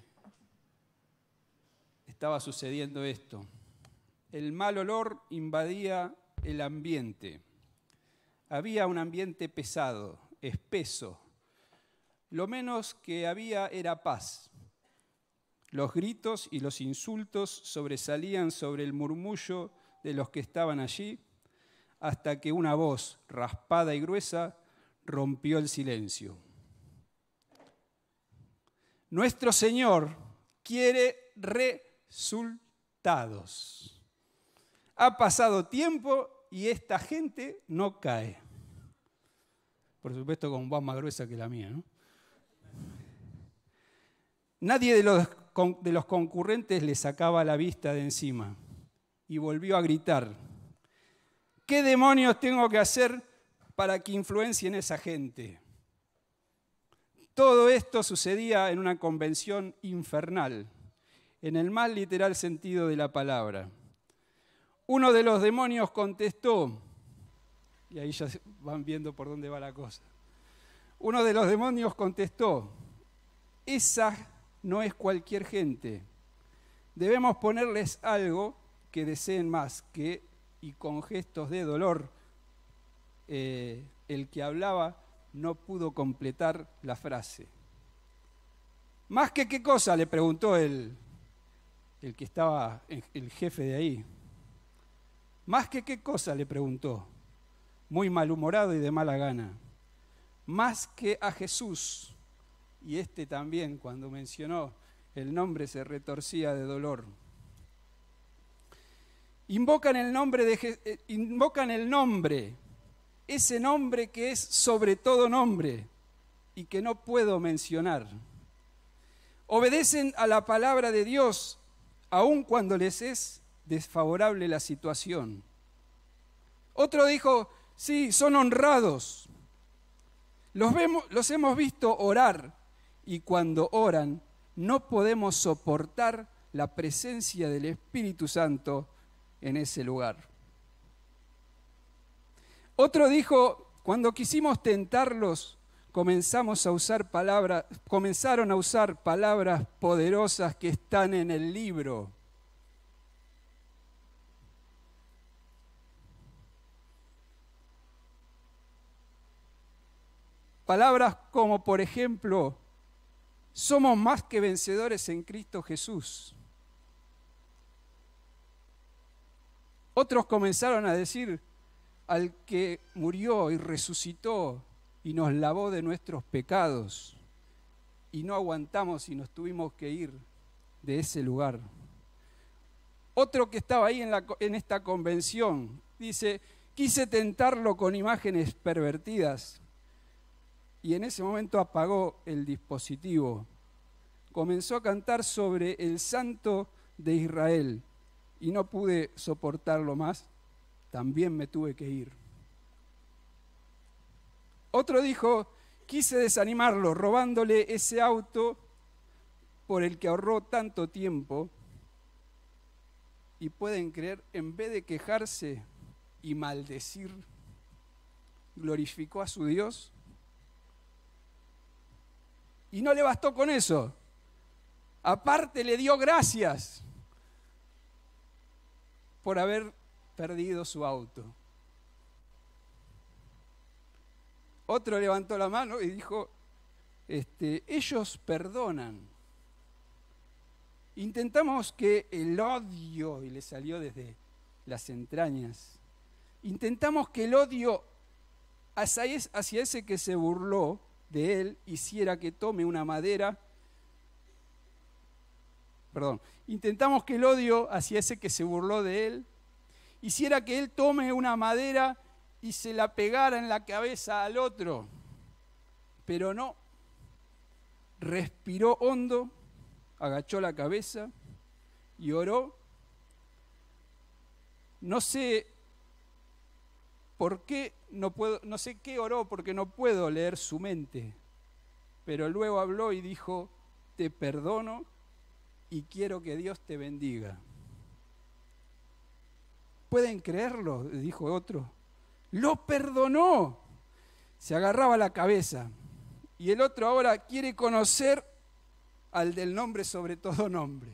estaba sucediendo esto. El mal olor invadía el ambiente. Había un ambiente pesado, espeso. Lo menos que había era paz. Los gritos y los insultos sobresalían sobre el murmullo de los que estaban allí, hasta que una voz raspada y gruesa rompió el silencio. Nuestro Señor quiere resultados. Ha pasado tiempo y esta gente no cae. Por supuesto con voz más gruesa que la mía, ¿no? Nadie de los concurrentes le sacaba la vista de encima y volvió a gritar: ¿qué demonios tengo que hacer para que influencien a esa gente? Todo esto sucedía en una convención infernal, en el más literal sentido de la palabra. Uno de los demonios contestó, y ahí ya van viendo por dónde va la cosa. Uno de los demonios contestó: esa no es cualquier gente. Debemos ponerles algo que deseen más, y con gestos de dolor, el que hablaba no pudo completar la frase. ¿Más que qué cosa?, le preguntó el que estaba, el jefe de ahí. ¿Más que qué cosa?, le preguntó, muy malhumorado y de mala gana. Más que a Jesús. Y este también, cuando mencionó el nombre, se retorcía de dolor. Invocan el nombre, ese nombre que es sobre todo nombre y que no puedo mencionar. Obedecen a la palabra de Dios aun cuando les es desfavorable la situación. Otro dijo: sí, son honrados. Los hemos visto orar y cuando oran no podemos soportar la presencia del Espíritu Santo en ese lugar. Otro dijo: cuando quisimos tentarlos, comenzaron a usar palabras poderosas que están en el libro. Palabras como, por ejemplo, somos más que vencedores en Cristo Jesús. Otros comenzaron a decir: al que murió y resucitó y nos lavó de nuestros pecados, y no aguantamos y nos tuvimos que ir de ese lugar. Otro que estaba ahí en esta convención dice: quise tentarlo con imágenes pervertidas, y en ese momento apagó el dispositivo. Comenzó a cantar sobre el Santo de Israel y no pude soportarlo más, también me tuve que ir. Otro dijo, quise desanimarlo robándole ese auto por el que ahorró tanto tiempo. Y pueden creer, en vez de quejarse y maldecir, glorificó a su Dios. Y no le bastó con eso. Aparte le dio gracias por haber perdido su auto. Otro levantó la mano y dijo, ellos perdonan. Intentamos que el odio, y le salió desde las entrañas, intentamos que el odio hacia ese que se burló de él hiciera que tome una madera. Intentamos que el odio hacia ese que se burló de él hiciera que él tome una madera y se la pegara en la cabeza al otro. Pero no. Respiró hondo, agachó la cabeza y oró. No sé por qué, no sé qué oró porque no puedo leer su mente. Pero luego habló y dijo, te perdono y quiero que Dios te bendiga. ¿Pueden creerlo?, dijo otro. Lo perdonó. Se agarraba la cabeza. Y el otro ahora quiere conocer al del nombre sobre todo nombre.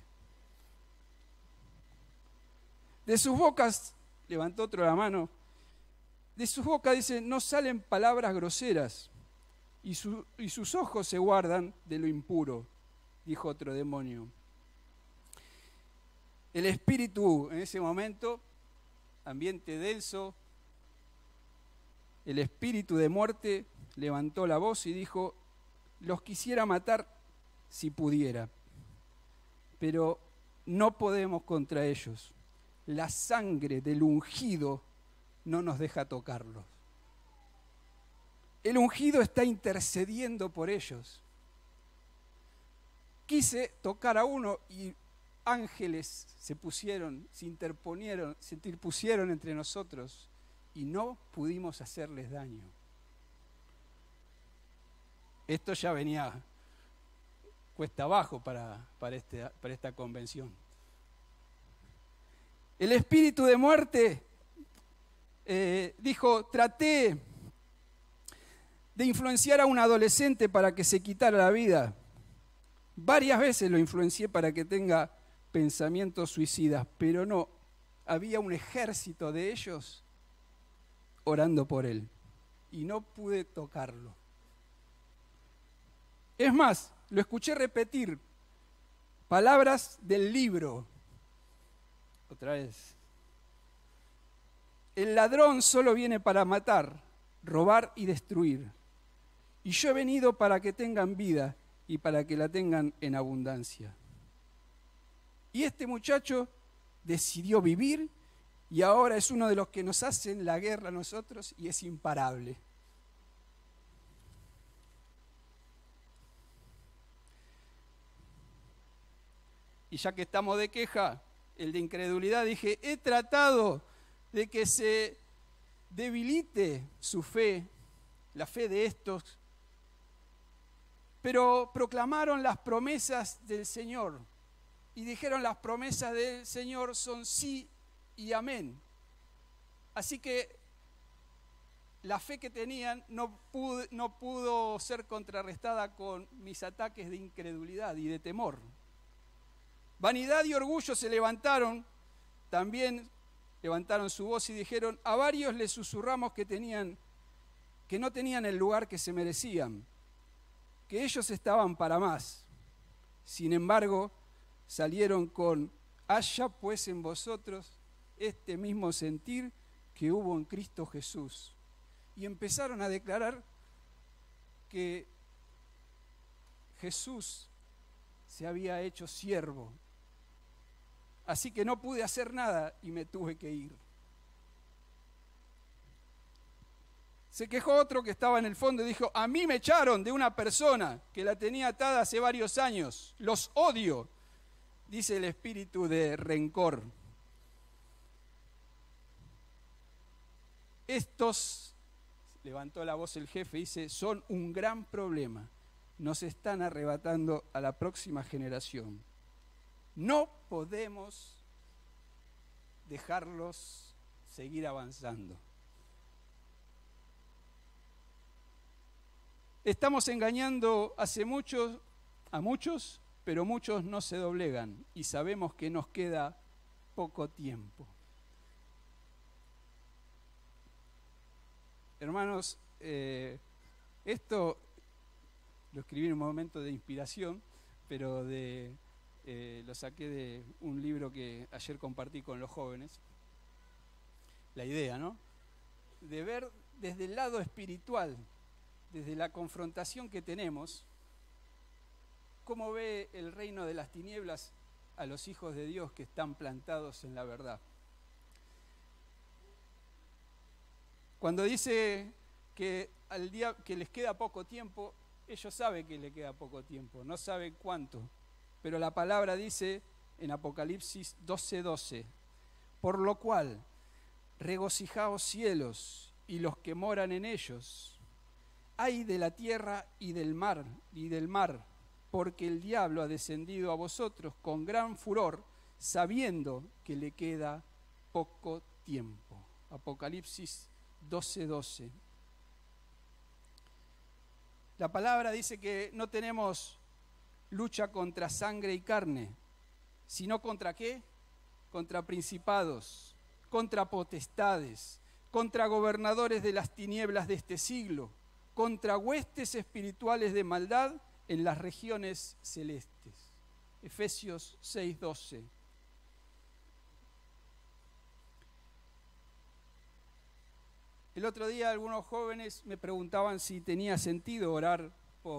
De sus bocas, levantó otro la mano, de sus bocas dice, no salen palabras groseras y sus ojos se guardan de lo impuro, dijo otro demonio. El espíritu en ese momento, ambiente denso, el espíritu de muerte levantó la voz y dijo, los quisiera matar si pudiera, pero no podemos contra ellos. La sangre del ungido no nos deja tocarlos. El ungido está intercediendo por ellos. Quise tocar a uno y ángeles se interpusieron entre nosotros y no pudimos hacerles daño. Esto ya venía cuesta abajo para esta convención. El espíritu de muerte dijo, traté de influenciar a un adolescente para que se quitara la vida. Varias veces lo influencié para que tenga pensamientos suicidas, pero no, había un ejército de ellos orando por él y no pude tocarlo. Es más, lo escuché repetir palabras del libro. Otra vez. El ladrón solo viene para matar, robar y destruir. Y yo he venido para que tengan vida y para que la tengan en abundancia. Y este muchacho decidió vivir y ahora es uno de los que nos hacen la guerra a nosotros y es imparable. Y ya que estamos de queja, el de incredulidad, dije, he tratado de que se debilite su fe, la fe de estos, pero proclamaron las promesas del Señor y dijeron las promesas del Señor son sí y amén. Así que la fe que tenían no pudo ser contrarrestada con mis ataques de incredulidad y de temor. Vanidad y orgullo se levantaron, también levantaron su voz y dijeron, a varios les susurramos que no tenían el lugar que se merecían, que ellos estaban para más. Sin embargo, salieron con, haya pues en vosotros este mismo sentir que hubo en Cristo Jesús. Y empezaron a declarar que Jesús se había hecho siervo. Así que no pude hacer nada y me tuve que ir. Se quejó otro que estaba en el fondo y dijo, a mí me echaron de una persona que la tenía atada hace varios años. Los odio, dice el espíritu de rencor. estos, levantó la voz el jefe, dice, son un gran problema. Nos están arrebatando a la próxima generación. No podemos dejarlos seguir avanzando. Estamos engañando a muchos, pero muchos no se doblegan y sabemos que nos queda poco tiempo. Hermanos, esto lo escribí en un momento de inspiración, pero lo saqué de un libro que ayer compartí con los jóvenes. La idea, ¿no? De ver desde el lado espiritual, desde la confrontación que tenemos, cómo ve el reino de las tinieblas a los hijos de Dios que están plantados en la verdad. Cuando dice que al día que les queda poco tiempo, ellos saben que les queda poco tiempo, no saben cuánto, pero la palabra dice en Apocalipsis 12:12, por lo cual regocijaos cielos y los que moran en ellos, ay de la tierra y del mar, porque el diablo ha descendido a vosotros con gran furor, sabiendo que le queda poco tiempo. Apocalipsis 12:12. La palabra dice que no tenemos lucha contra sangre y carne, sino contra ¿qué? Contra principados, contra potestades, contra gobernadores de las tinieblas de este siglo, contra huestes espirituales de maldad en las regiones celestes. Efesios 6:12. El otro día algunos jóvenes me preguntaban si tenía sentido orar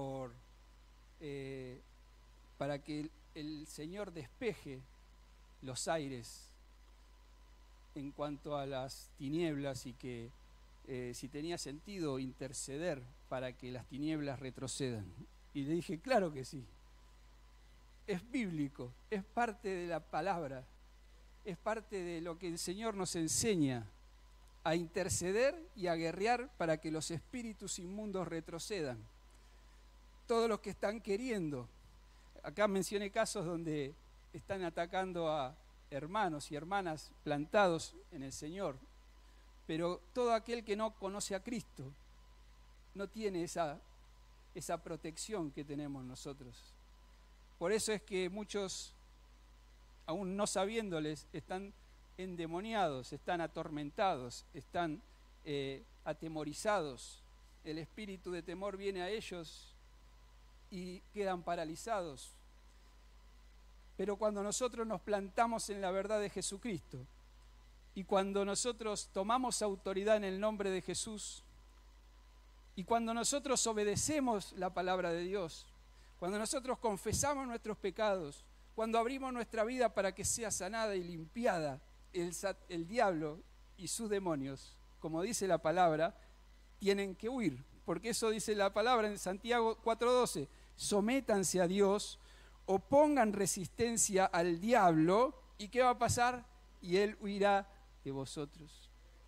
para que el Señor despeje los aires en cuanto a las tinieblas y que si tenía sentido interceder para que las tinieblas retrocedan. Y le dije, claro que sí. Es bíblico, es parte de la palabra, es parte de lo que el Señor nos enseña, a interceder y a guerrear para que los espíritus inmundos retrocedan. Todos los que están queriendo, acá mencioné casos donde están atacando a hermanos y hermanas plantados en el Señor, pero todo aquel que no conoce a Cristo no tiene esa protección que tenemos nosotros. Por eso es que muchos, aún no sabiéndoles, están endemoniados, están atormentados, están atemorizados. El espíritu de temor viene a ellos y quedan paralizados. Pero cuando nosotros nos plantamos en la verdad de Jesucristo y cuando nosotros tomamos autoridad en el nombre de Jesús y cuando nosotros obedecemos la palabra de Dios, cuando nosotros confesamos nuestros pecados, cuando abrimos nuestra vida para que sea sanada y limpiada, el diablo y sus demonios, como dice la palabra, tienen que huir. Porque eso dice la palabra en Santiago 4:12. Sométanse a Dios, opongan resistencia al diablo, ¿y qué va a pasar? Y él huirá de vosotros.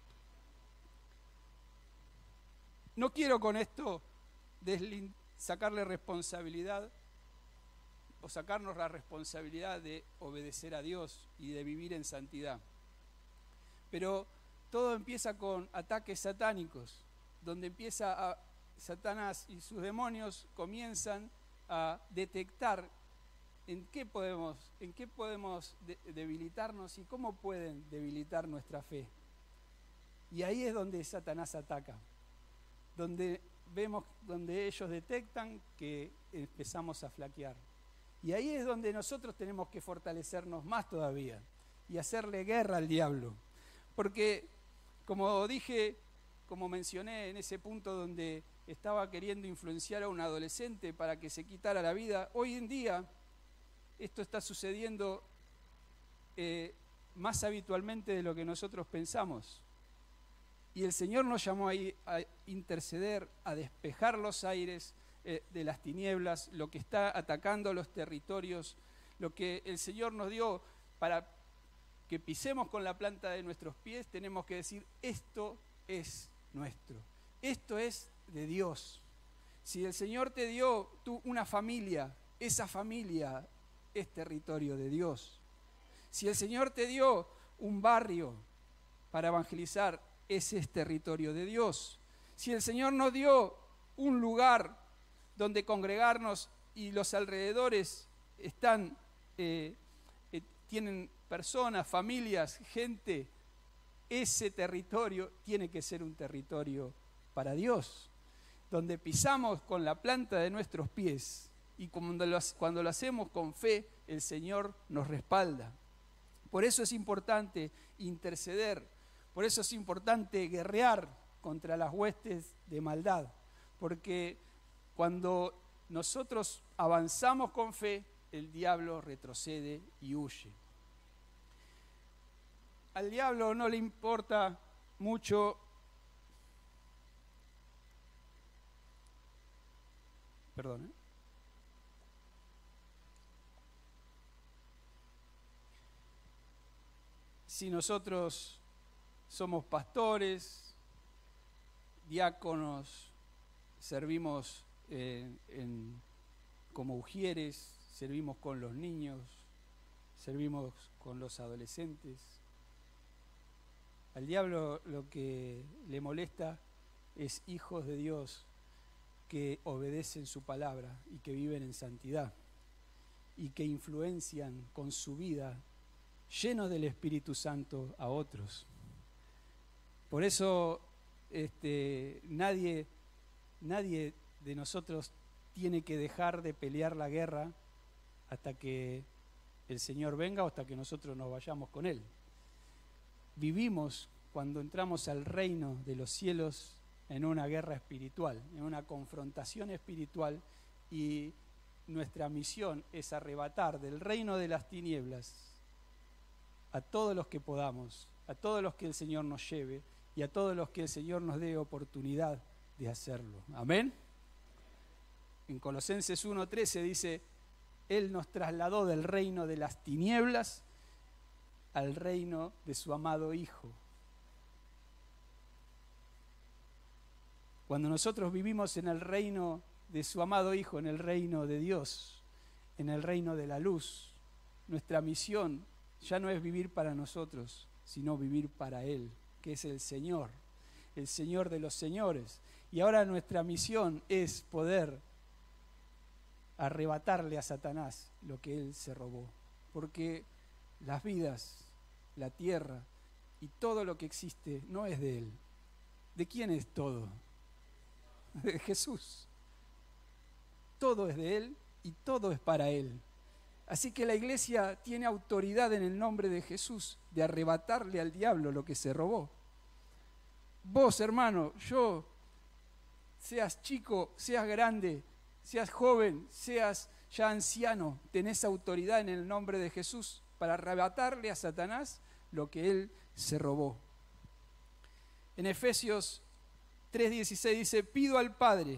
No quiero con esto sacarle responsabilidad o sacarnos la responsabilidad de obedecer a Dios y de vivir en santidad. Pero todo empieza con ataques satánicos, donde Satanás y sus demonios comienzan a detectar en qué podemos debilitarnos y cómo pueden debilitar nuestra fe. Y ahí es donde Satanás ataca, donde ellos detectan que empezamos a flaquear. Y ahí es donde nosotros tenemos que fortalecernos más todavía y hacerle guerra al diablo. Porque, como dije, como mencioné en ese punto donde estaba queriendo influenciar a un adolescente para que se quitara la vida, hoy en día esto está sucediendo más habitualmente de lo que nosotros pensamos. Y el Señor nos llamó ahí a interceder, a despejar los aires de las tinieblas, lo que está atacando los territorios, lo que el Señor nos dio para que pisemos con la planta de nuestros pies. Tenemos que decir, esto es nuestro. Esto es de Dios. Si el Señor te dio una familia, esa familia es territorio de Dios. Si el Señor te dio un barrio para evangelizar, ese es territorio de Dios. Si el Señor nos dio un lugar donde congregarnos y los alrededores están, tienen personas, familias, gente, ese territorio tiene que ser un territorio para Dios, donde pisamos con la planta de nuestros pies y cuando lo hacemos con fe, el Señor nos respalda. Por eso es importante interceder, por eso es importante guerrear contra las huestes de maldad, porque cuando nosotros avanzamos con fe, el diablo retrocede y huye. Al diablo no le importa mucho si nosotros somos pastores, diáconos, servimos como ujieres, servimos con los niños, servimos con los adolescentes. Al diablo lo que le molesta es hijos de Dios que obedecen su palabra y que viven en santidad y que influencian con su vida, llenos del Espíritu Santo, a otros. Por eso nadie de nosotros tiene que dejar de pelear la guerra hasta que el Señor venga o hasta que nosotros nos vayamos con Él. Vivimos, cuando entramos al reino de los cielos, en una guerra espiritual, en una confrontación espiritual, y nuestra misión es arrebatar del reino de las tinieblas a todos los que podamos, a todos los que el Señor nos lleve y a todos los que el Señor nos dé oportunidad de hacerlo. Amén. En Colosenses 1:13 dice: Él nos trasladó del reino de las tinieblas al reino de su amado Hijo. Cuando nosotros vivimos en el reino de su amado Hijo, en el reino de Dios, en el reino de la luz, nuestra misión ya no es vivir para nosotros, sino vivir para Él, que es el Señor de los señores. Y ahora nuestra misión es poder arrebatarle a Satanás lo que él se robó. Porque las vidas, la tierra y todo lo que existe no es de Él. ¿De quién es todo? De Jesús. Todo es de Él y todo es para Él. Así que la iglesia tiene autoridad en el nombre de Jesús de arrebatarle al diablo lo que se robó. Vos, hermano, yo, seas chico, seas grande, seas joven, seas ya anciano, tenés autoridad en el nombre de Jesús para arrebatarle a Satanás lo que él se robó. En Efesios 3:16 dice: pido al Padre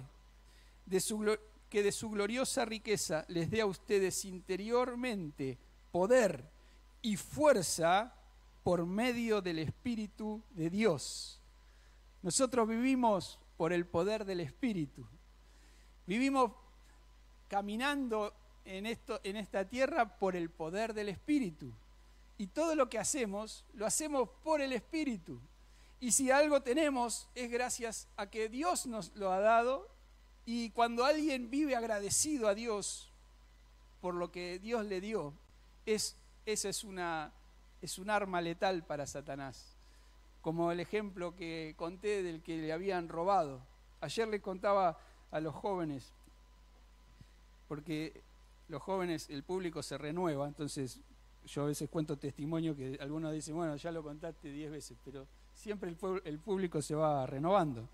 que de su gloriosa riqueza les dé a ustedes interiormente poder y fuerza por medio del Espíritu de Dios. Nosotros vivimos por el poder del Espíritu. Vivimos caminando en esta tierra por el poder del Espíritu. Y todo lo que hacemos, lo hacemos por el Espíritu. Y si algo tenemos, es gracias a que Dios nos lo ha dado. Y cuando alguien vive agradecido a Dios por lo que Dios le dio, esa es un arma letal para Satanás. Como el ejemplo que conté del que le habían robado. Ayer le contaba a los jóvenes, porque los jóvenes, el público se renueva, entonces yo a veces cuento testimonio que algunos dicen, bueno, ya lo contaste 10 veces, pero siempre el público se va renovando.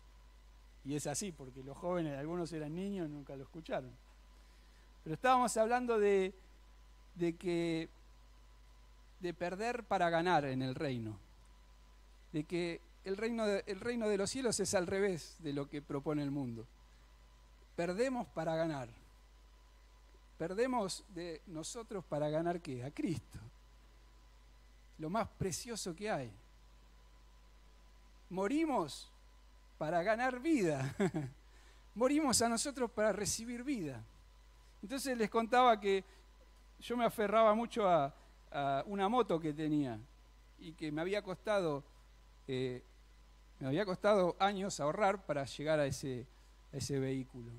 Y es así, porque los jóvenes, algunos eran niños, nunca lo escucharon. Pero estábamos hablando de perder para ganar en el reino. De que el reino de los cielos es al revés de lo que propone el mundo. Perdemos para ganar. Perdemos de nosotros para ganar ¿qué? A Cristo. Lo más precioso que hay. morimos para ganar vida. Morimos a nosotros para recibir vida. Entonces les contaba que yo me aferraba mucho a una moto que tenía y que me había costado años ahorrar para llegar a ese vehículo.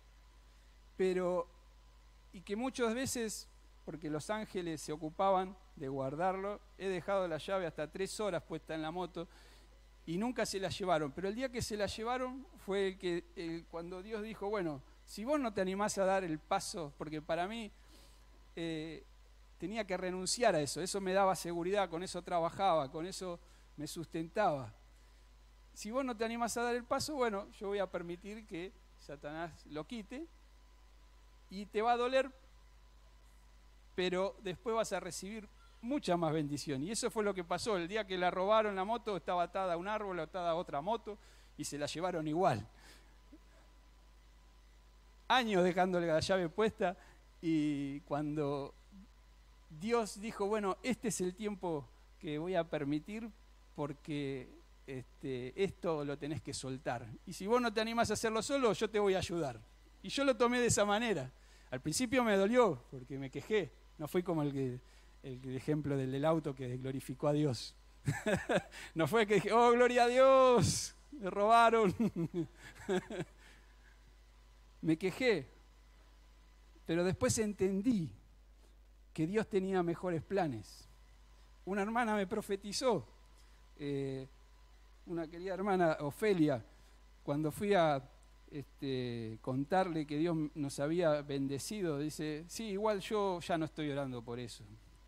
Y que muchas veces, porque los ángeles se ocupaban de guardarlo, he dejado la llave hasta 3 horas puesta en la moto y nunca se la llevaron. Pero el día que se la llevaron fue cuando Dios dijo, bueno, si vos no te animás a dar el paso, porque para mí tenía que renunciar a eso me daba seguridad, con eso trabajaba, con eso me sustentaba. Si vos no te animás a dar el paso, bueno, yo voy a permitir que Satanás lo quite y te va a doler, pero después vas a recibir mucha más bendición. Y eso fue lo que pasó. El día que la robaron la moto, estaba atada a un árbol, atada a otra moto, y se la llevaron igual. Años dejándole la llave puesta, y cuando Dios dijo, bueno, este es el tiempo que voy a permitir porque esto lo tenés que soltar. Y si vos no te animás a hacerlo solo, yo te voy a ayudar. Y yo lo tomé de esa manera. Al principio me dolió porque me quejé. No fui como el ejemplo del auto que glorificó a Dios. No fue que dije, oh, gloria a Dios, me robaron. Me quejé. Pero después entendí que Dios tenía mejores planes. Una hermana me profetizó, una querida hermana, Ofelia, cuando fui a contarle que Dios nos había bendecido, dice, sí, igual yo ya no estoy orando por eso.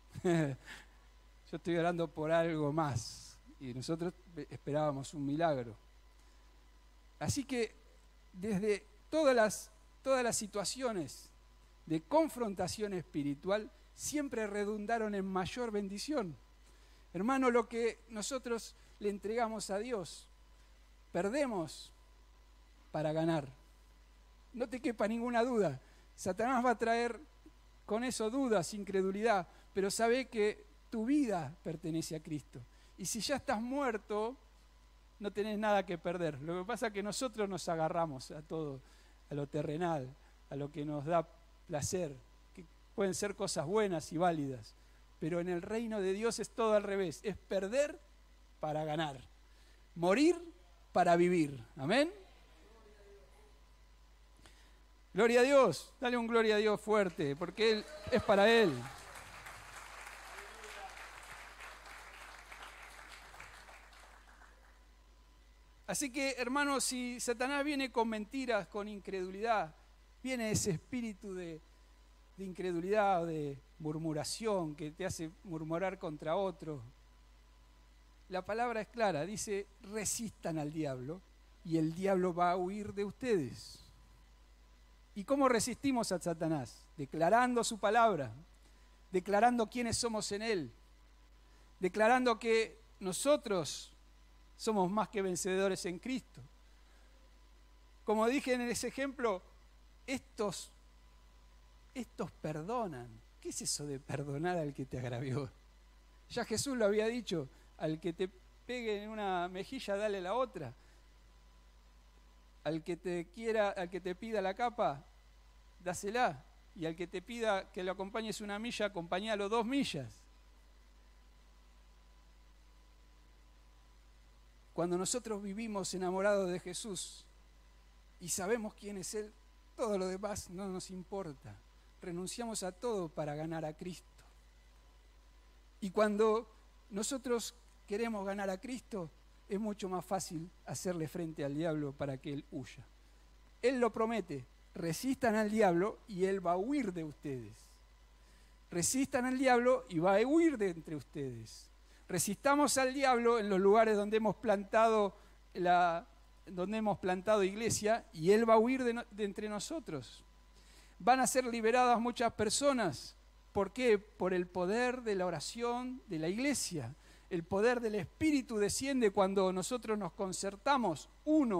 Yo estoy orando por algo más. Y nosotros esperábamos un milagro. Así que desde todas las situaciones de confrontación espiritual siempre redundaron en mayor bendición. Hermano, lo que nosotros le entregamos a Dios, perdemos para ganar. No te quepa ninguna duda. Satanás va a traer con eso dudas, incredulidad, pero sabe que tu vida pertenece a Cristo. Y si ya estás muerto, no tenés nada que perder. Lo que pasa es que nosotros nos agarramos a todo, a lo terrenal, a lo que nos da placer, que pueden ser cosas buenas y válidas, pero en el reino de Dios es todo al revés, es perder para ganar, morir para vivir. Amén. Gloria a Dios, dale un gloria a Dios fuerte, porque Él es para Él. Así que, hermanos, si Satanás viene con mentiras, con incredulidad, viene ese espíritu de incredulidad o de murmuración que te hace murmurar contra otro. La palabra es clara, dice, resistan al diablo y el diablo va a huir de ustedes. ¿Y cómo resistimos a Satanás? Declarando su palabra, declarando quiénes somos en Él, declarando que nosotros somos más que vencedores en Cristo. Como dije en ese ejemplo, estos perdonan. ¿Qué es eso de perdonar al que te agravió? Ya Jesús lo había dicho, al que te pegue en una mejilla, dale la otra. Al que te pida la capa, dásela. Y al que te pida que lo acompañes una milla, acompañalo 2 millas. Cuando nosotros vivimos enamorados de Jesús y sabemos quién es Él, todo lo demás no nos importa. Renunciamos a todo para ganar a Cristo. Y cuando nosotros queremos ganar a Cristo, es mucho más fácil hacerle frente al diablo para que Él huya. Él lo promete, resistan al diablo y Él va a huir de ustedes. Resistan al diablo y va a huir de entre ustedes. Resistamos al diablo en los lugares donde hemos plantado iglesia y Él va a huir de entre nosotros. Van a ser liberadas muchas personas. ¿Por qué? Por el poder de la oración de la iglesia. El poder del Espíritu desciende cuando nosotros nos concertamos,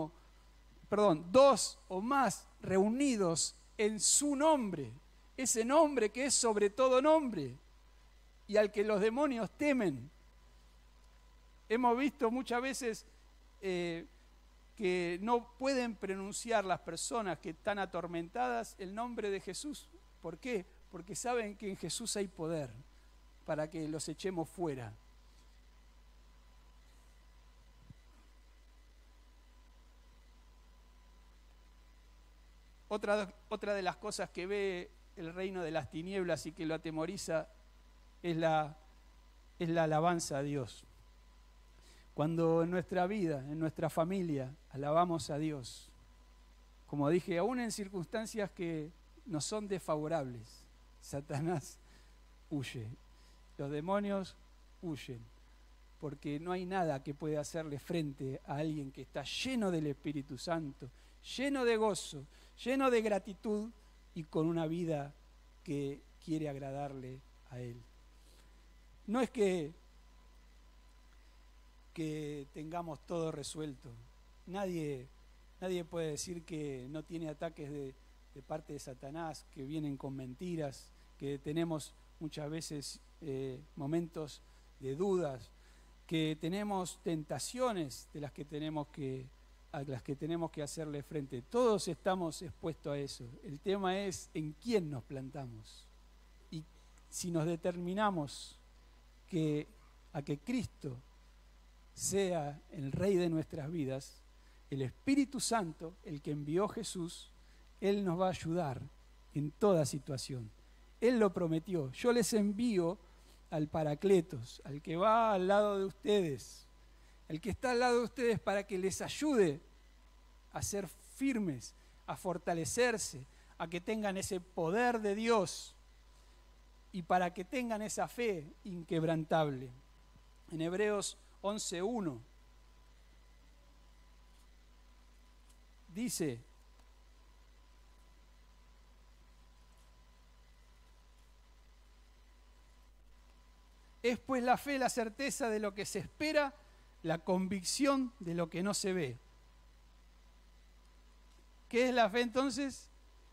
2 o más reunidos en su nombre. Ese nombre que es sobre todo nombre y al que los demonios temen. Hemos visto muchas veces que no pueden pronunciar las personas que están atormentadas el nombre de Jesús. ¿Por qué? Porque saben que en Jesús hay poder para que los echemos fuera. Otra de las cosas que ve el reino de las tinieblas y que lo atemoriza es la alabanza a Dios. Cuando en nuestra vida, en nuestra familia, alabamos a Dios, como dije, aún en circunstancias que no son desfavorables, Satanás huye, los demonios huyen, porque no hay nada que pueda hacerle frente a alguien que está lleno del Espíritu Santo, lleno de gozo, lleno de gratitud y con una vida que quiere agradarle a Él. No es que tengamos todo resuelto. Nadie puede decir que no tiene ataques de parte de Satanás, que vienen con mentiras, que tenemos muchas veces momentos de dudas, que tenemos tentaciones a las que tenemos que hacerle frente. Todos estamos expuestos a eso. El tema es en quién nos plantamos. Y si nos determinamos a que Cristo sea el Rey de nuestras vidas, el Espíritu Santo, el que envió Jesús, Él nos va a ayudar en toda situación. Él lo prometió. Yo les envío al Paracletos, al que va al lado de ustedes, el que está al lado de ustedes para que les ayude a ser firmes, a fortalecerse, a que tengan ese poder de Dios y para que tengan esa fe inquebrantable. En Hebreos 11:1 dice: es pues la fe la certeza de lo que se espera, la convicción de lo que no se ve. ¿Qué es la fe entonces?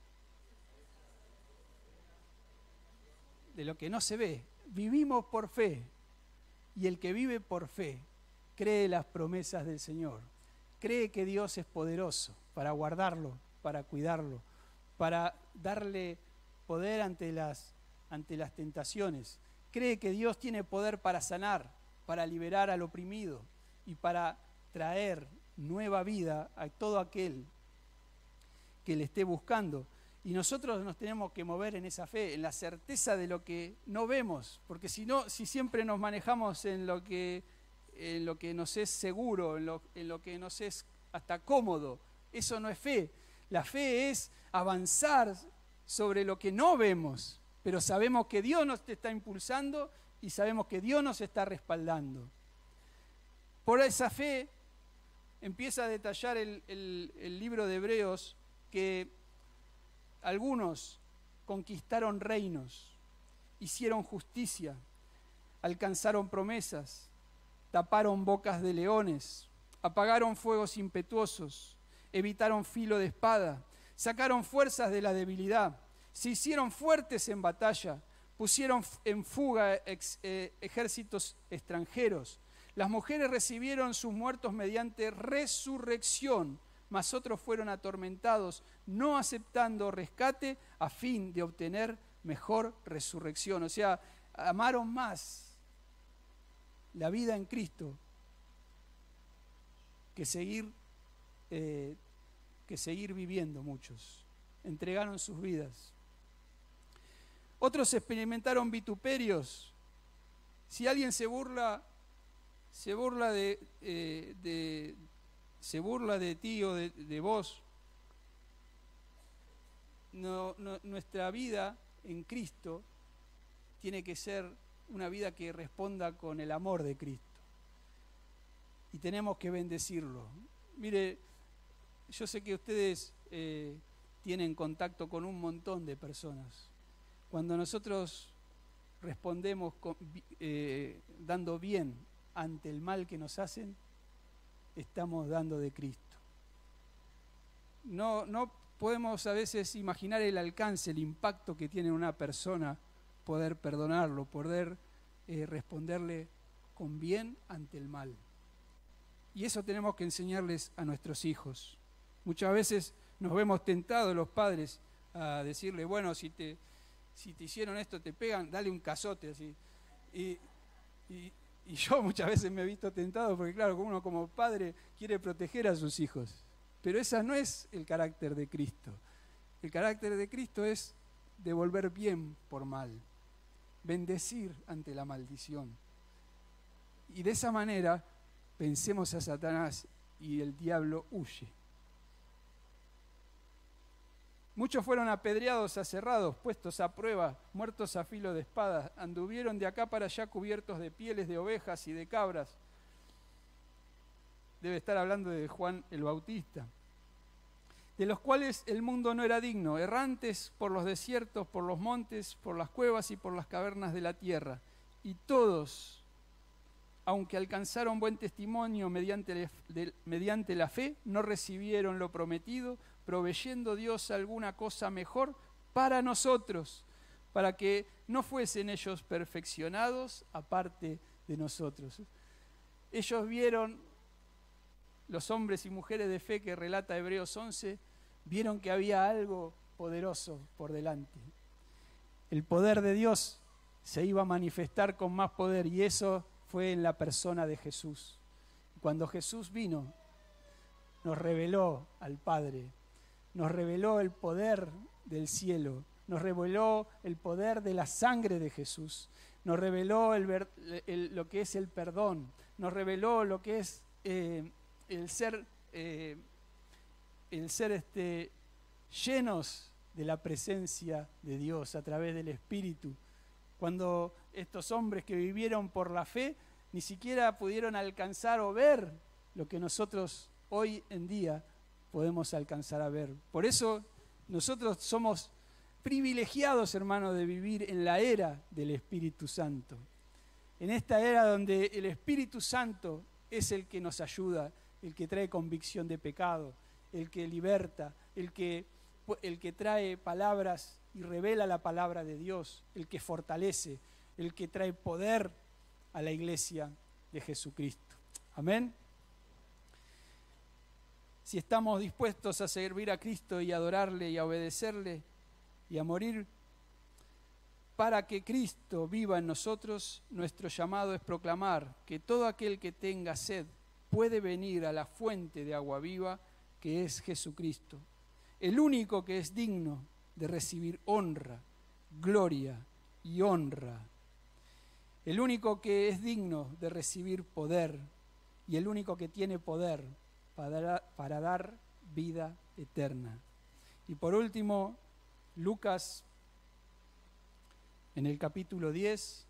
De lo que no se ve. Vivimos por fe. Y el que vive por fe cree las promesas del Señor. Cree que Dios es poderoso para guardarlo, para cuidarlo, para darle poder ante las tentaciones. Cree que Dios tiene poder para sanar, para liberar al oprimido y para traer nueva vida a todo aquel que le esté buscando. Y nosotros nos tenemos que mover en esa fe, en la certeza de lo que no vemos, porque si siempre nos manejamos en lo que nos es seguro, en lo que nos es hasta cómodo, eso no es fe. La fe es avanzar sobre lo que no vemos, pero sabemos que Dios nos está impulsando y sabemos que Dios nos está respaldando. Por esa fe empieza a detallar el libro de Hebreos que algunos conquistaron reinos, hicieron justicia, alcanzaron promesas, taparon bocas de leones, apagaron fuegos impetuosos, evitaron filo de espada, sacaron fuerzas de la debilidad, se hicieron fuertes en batalla, pusieron en fuga ejércitos extranjeros. Las mujeres recibieron sus muertos mediante resurrección, mas otros fueron atormentados, no aceptando rescate a fin de obtener mejor resurrección. O sea, amaron más la vida en Cristo que seguir viviendo muchos. Entregaron sus vidas. Otros experimentaron vituperios. Si alguien se burla de ti o de vos, nuestra vida en Cristo tiene que ser una vida que responda con el amor de Cristo. Y tenemos que bendecirlo. Mire, yo sé que ustedes tienen contacto con un montón de personas. Cuando nosotros respondemos dando bien ante el mal que nos hacen, estamos dando de Cristo. No podemos a veces imaginar el alcance, el impacto que tiene una persona poder perdonarlo, poder responderle con bien ante el mal. Y eso tenemos que enseñarles a nuestros hijos. Muchas veces nos vemos tentados los padres a decirle, bueno, si te hicieron esto, te pegan, dale un cazote así. Y yo muchas veces me he visto tentado porque claro, uno como padre quiere proteger a sus hijos. Pero ese no es el carácter de Cristo. El carácter de Cristo es devolver bien por mal, bendecir ante la maldición. Y de esa manera vencemos a Satanás y el diablo huye. Muchos fueron apedreados, aserrados, puestos a prueba, muertos a filo de espada. Anduvieron de acá para allá cubiertos de pieles de ovejas y de cabras. Debe estar hablando de Juan el Bautista. De los cuales el mundo no era digno, errantes por los desiertos, por los montes, por las cuevas y por las cavernas de la tierra. Y todos, aunque alcanzaron buen testimonio mediante la fe, no recibieron lo prometido, proveyendo Dios alguna cosa mejor para nosotros, para que no fuesen ellos perfeccionados aparte de nosotros. Ellos vieron, los hombres y mujeres de fe que relata Hebreos 11, vieron que había algo poderoso por delante. El poder de Dios se iba a manifestar con más poder y eso fue en la persona de Jesús. Cuando Jesús vino, nos reveló al Padre, nos reveló el poder del cielo, nos reveló el poder de la sangre de Jesús, nos reveló lo que es el perdón, nos reveló lo que es el ser llenos de la presencia de Dios a través del Espíritu. Cuando estos hombres que vivieron por la fe ni siquiera pudieron alcanzar o ver lo que nosotros hoy en día podemos alcanzar a ver. Por eso nosotros somos privilegiados, hermanos, de vivir en la era del Espíritu Santo. En esta era donde el Espíritu Santo es el que nos ayuda, el que trae convicción de pecado, el que liberta, el que trae palabras y revela la palabra de Dios, el que fortalece, el que trae poder a la iglesia de Jesucristo. Amén. Si estamos dispuestos a servir a Cristo y a adorarle y a obedecerle y a morir para que Cristo viva en nosotros, nuestro llamado es proclamar que todo aquel que tenga sed puede venir a la fuente de agua viva que es Jesucristo, el único que es digno de recibir honra, gloria y honra, el único que es digno de recibir poder y el único que tiene poder para dar vida eterna. Y por último, Lucas, en el capítulo 10,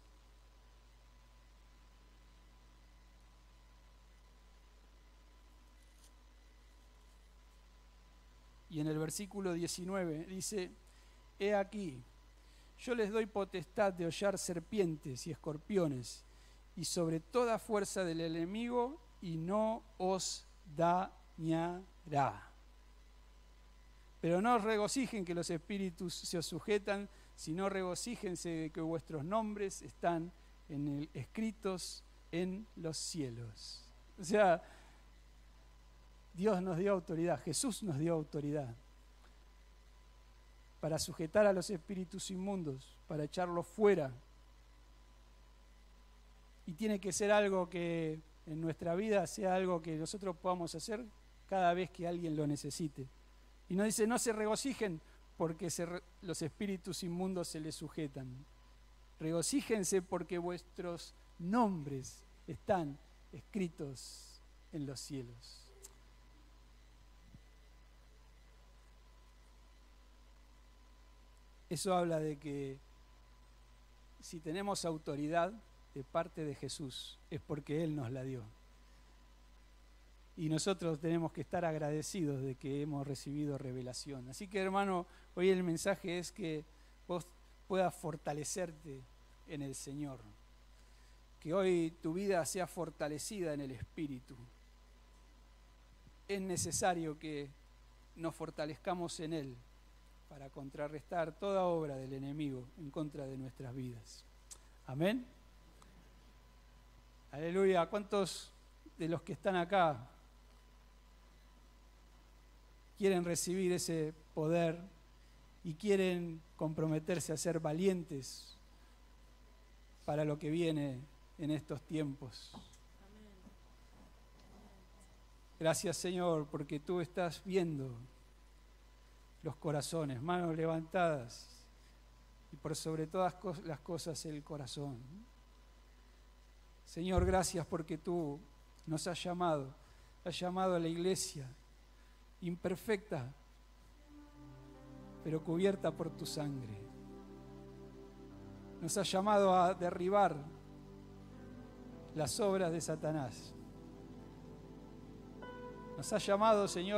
y en el versículo 19 dice: He aquí, yo les doy potestad de hollar serpientes y escorpiones y sobre toda fuerza del enemigo, y no os dañará. Pero no os regocijen que los espíritus se os sujetan, sino regocíjense de que vuestros nombres están escritos en los cielos. O sea, Dios nos dio autoridad, Jesús nos dio autoridad para sujetar a los espíritus inmundos, para echarlos fuera. Y tiene que ser algo que en nuestra vida sea algo que nosotros podamos hacer cada vez que alguien lo necesite. Y nos dice, no se regocijen porque los espíritus inmundos se les sujetan. Regocíjense porque vuestros nombres están escritos en los cielos. Eso habla de que si tenemos autoridad de parte de Jesús, es porque Él nos la dio. Y nosotros tenemos que estar agradecidos de que hemos recibido revelación. Así que, hermano, hoy el mensaje es que vos puedas fortalecerte en el Señor. Que hoy tu vida sea fortalecida en el Espíritu. Es necesario que nos fortalezcamos en Él para contrarrestar toda obra del enemigo en contra de nuestras vidas. Amén. Aleluya. ¿Cuántos de los que están acá quieren recibir ese poder y quieren comprometerse a ser valientes para lo que viene en estos tiempos. Gracias, Señor, porque tú estás viendo los corazones, manos levantadas y por sobre todas las cosas el corazón. Señor, gracias porque tú nos has llamado a la iglesia imperfecta, pero cubierta por tu sangre. Nos has llamado a derribar las obras de Satanás. Nos has llamado, Señor,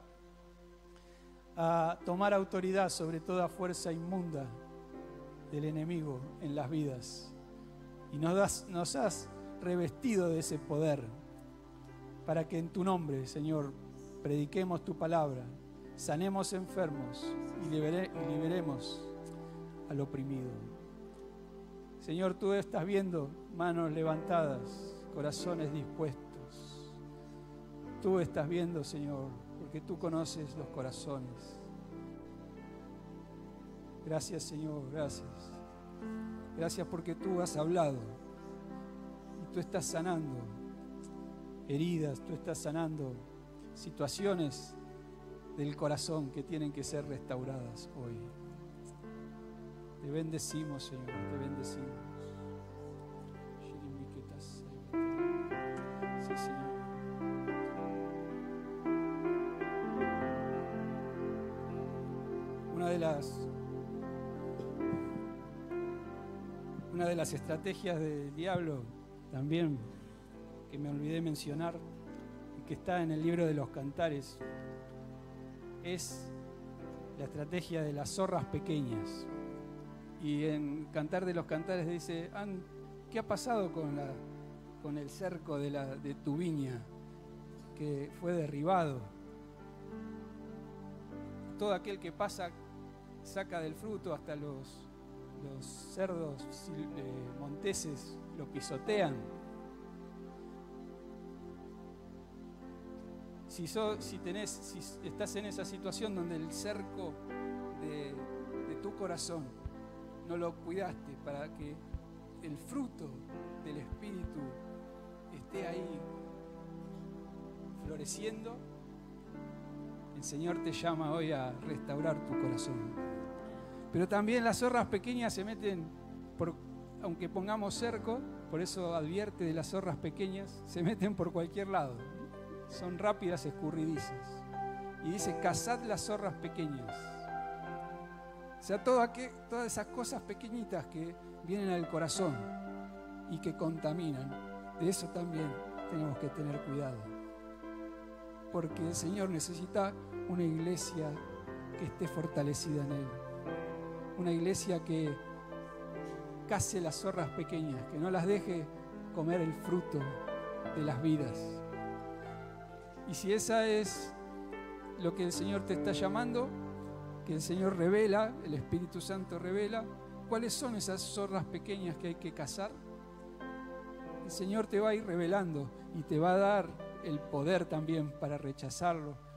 a tomar autoridad sobre toda fuerza inmunda del enemigo en las vidas. Y nos has revestido de ese poder para que en tu nombre, Señor, prediquemos tu palabra, sanemos enfermos y liberemos al oprimido. Señor, tú estás viendo manos levantadas, corazones dispuestos. Tú estás viendo, Señor, porque tú conoces los corazones. Gracias, Señor, gracias. Gracias porque tú has hablado y tú estás sanando heridas, tú estás sanando situaciones del corazón que tienen que ser restauradas hoy. Te bendecimos, Señor, te bendecimos. Sí, Señor. Una de las estrategias del diablo también, que me olvidé mencionar, y que está en el libro de los Cantares, es la estrategia de las zorras pequeñas. Y en Cantar de los Cantares dice: ¿qué ha pasado con el cerco de tu viña que fue derribado? Todo aquel que pasa saca del fruto, hasta los cerdos monteses lo pisotean. Si estás en esa situación donde el cerco de tu corazón no lo cuidaste para que el fruto del Espíritu esté ahí floreciendo, el Señor te llama hoy a restaurar tu corazón. Pero también las zorras pequeñas se meten, aunque pongamos cerco, por eso advierte de las zorras pequeñas, se meten por cualquier lado. Son rápidas, escurridizas. Y dice: cazad las zorras pequeñas. O sea, todas esas cosas pequeñitas que vienen al corazón y que contaminan, de eso también tenemos que tener cuidado. Porque el Señor necesita una iglesia que esté fortalecida en Él. Una iglesia que cace las zorras pequeñas, que no las deje comer el fruto de las vidas. Y si esa es lo que el Señor te está llamando, que el Señor revela, el Espíritu Santo revela, ¿cuáles son esas zorras pequeñas que hay que cazar? El Señor te va a ir revelando y te va a dar el poder también para rechazarlo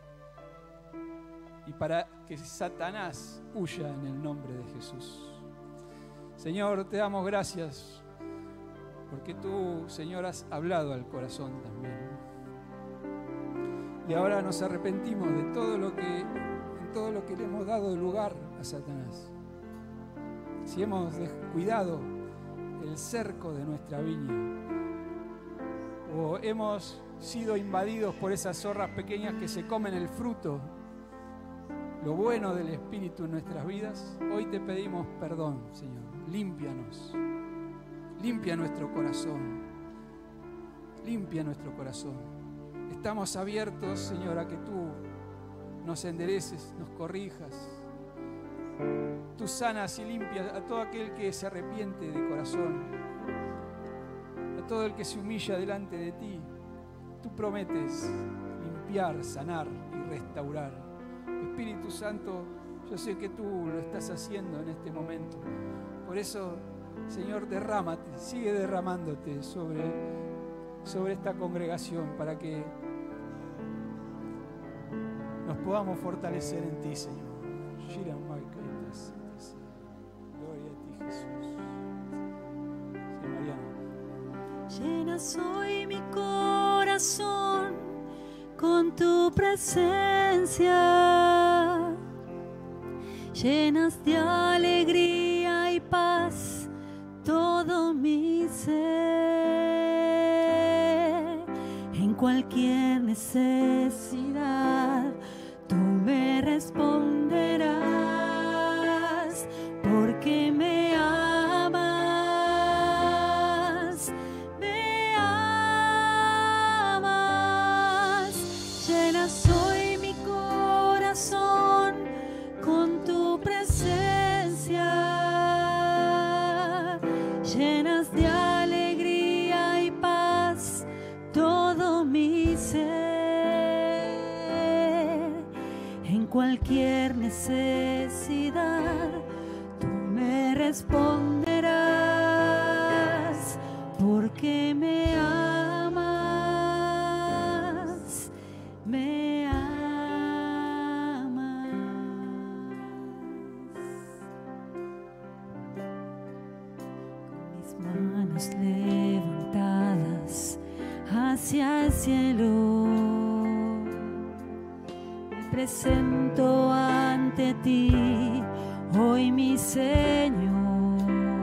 y para que Satanás huya en el nombre de Jesús. Señor, te damos gracias porque tú, Señor, has hablado al corazón también. Y ahora nos arrepentimos de todo lo que le hemos dado lugar a Satanás. Si hemos descuidado el cerco de nuestra viña, o hemos sido invadidos por esas zorras pequeñas que se comen el fruto, lo bueno del Espíritu en nuestras vidas, hoy te pedimos perdón, Señor. Límpianos, limpia nuestro corazón, limpia nuestro corazón. Estamos abiertos, Señor, a que tú nos endereces, nos corrijas. Tú sanas y limpias a todo aquel que se arrepiente de corazón, a todo el que se humilla delante de ti. Tú prometes limpiar, sanar y restaurar. Espíritu Santo, yo sé que tú lo estás haciendo en este momento. Por eso, Señor, derrámate, sigue derramándote sobre sobre esta congregación para que nos podamos fortalecer en ti, Señor. Gloria a ti, Jesús. Sí, Mariana. Llenas hoy mi corazón con tu presencia. Llenas de alegría y paz todo mi ser. En cualquier necesidad tú me responderás, porque me amas, me amas. Llenas hoy mi corazón con tu presencia, llenas de alegría y paz todo mi ser. En cualquier necesidad tú me responderás, porque me amas, me amas. Con mis manos levantadas hacia el cielo, me presento ante ti hoy, mi Señor,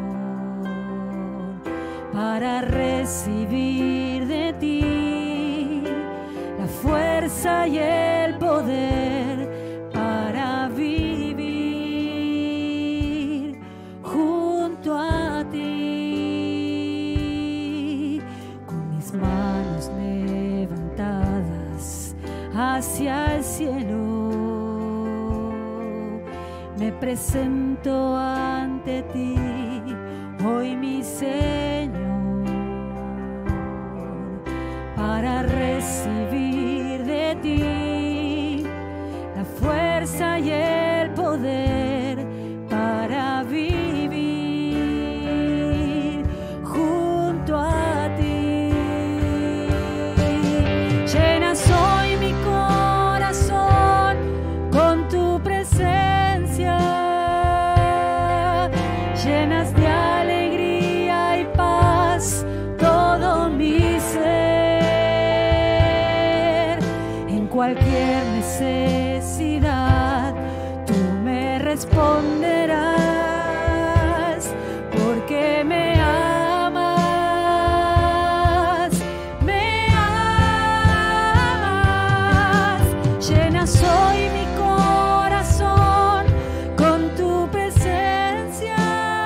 para recibir de ti la fuerza y el poder para vivir junto a ti. Con mis manos levantadas hacia el cielo, me presento ante ti hoy, mi Señor, para recibir de ti la fuerza y el poder para vivir junto a ti. Llenas hoy mi corazón con tu presencia, llenas de alegría y paz todo mi ser. En cualquier necesidad tú me responderás, porque me amas, me amas. Llenas hoy mi corazón con tu presencia,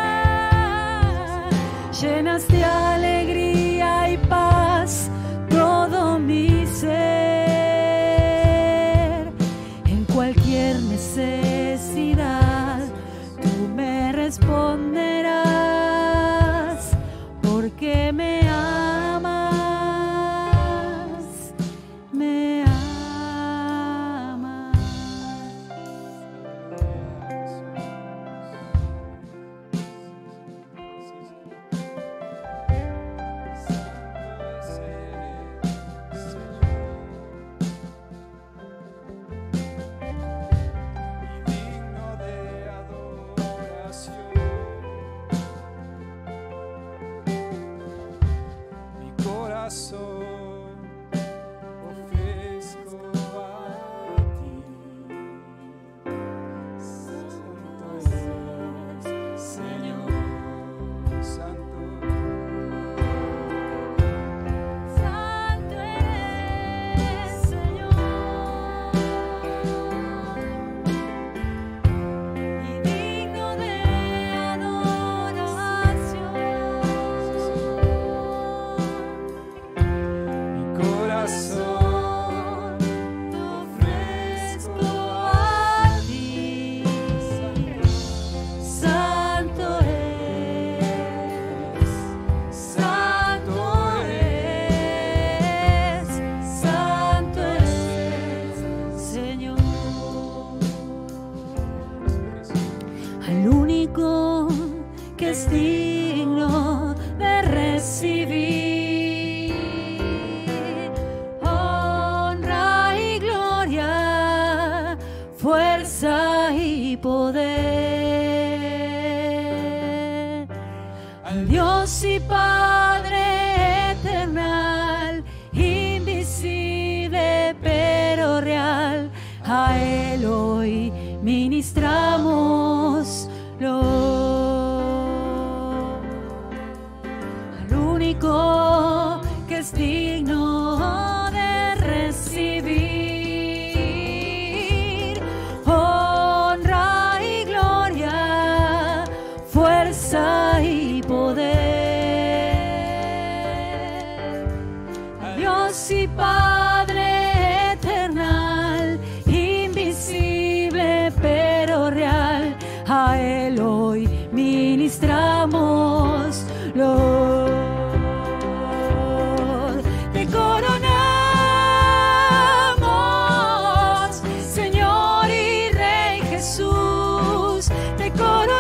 llenas de alegría y paz todo mi ser. En cualquier necesidad tú me responderás, porque me amas, me amas. Dios y Padre eternal, invisible pero real, a Él hoy ministramos al único que es digno de recibir honra y gloria, fuerza y poder. A Dios y Padre eternal, invisible pero real, a Él hoy ministramos Te coronamos, Señor y Rey Jesús, te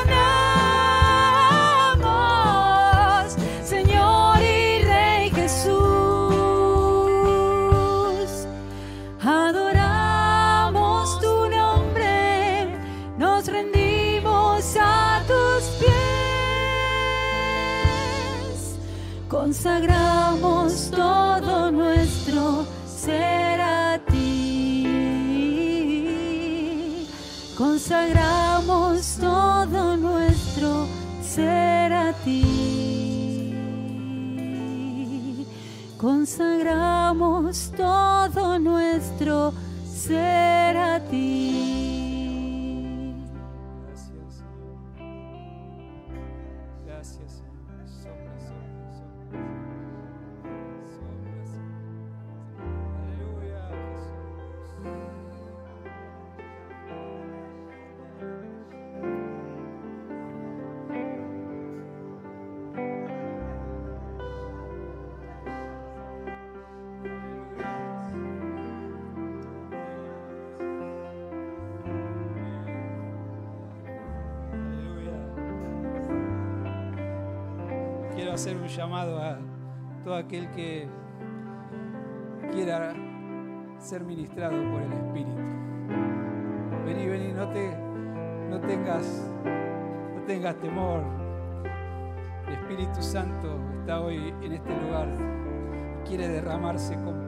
coronamos, Señor y Rey Jesús. Adoramos tu nombre, nos rendimos a tus pies. Consagramos todo nuestro ser a ti. Consagramos todo nuestro ser a ti. Consagramos todo nuestro ser a ti. Gracias, Señor. Gracias, Señor. Sopla, sopla, sopla. Sopla, Señor. Aleluya, quiero hacer un llamado a todo aquel que quiera ser ministrado por el Espíritu. Vení, vení, no tengas temor. El Espíritu Santo está hoy en este lugar y quiere derramarse completamente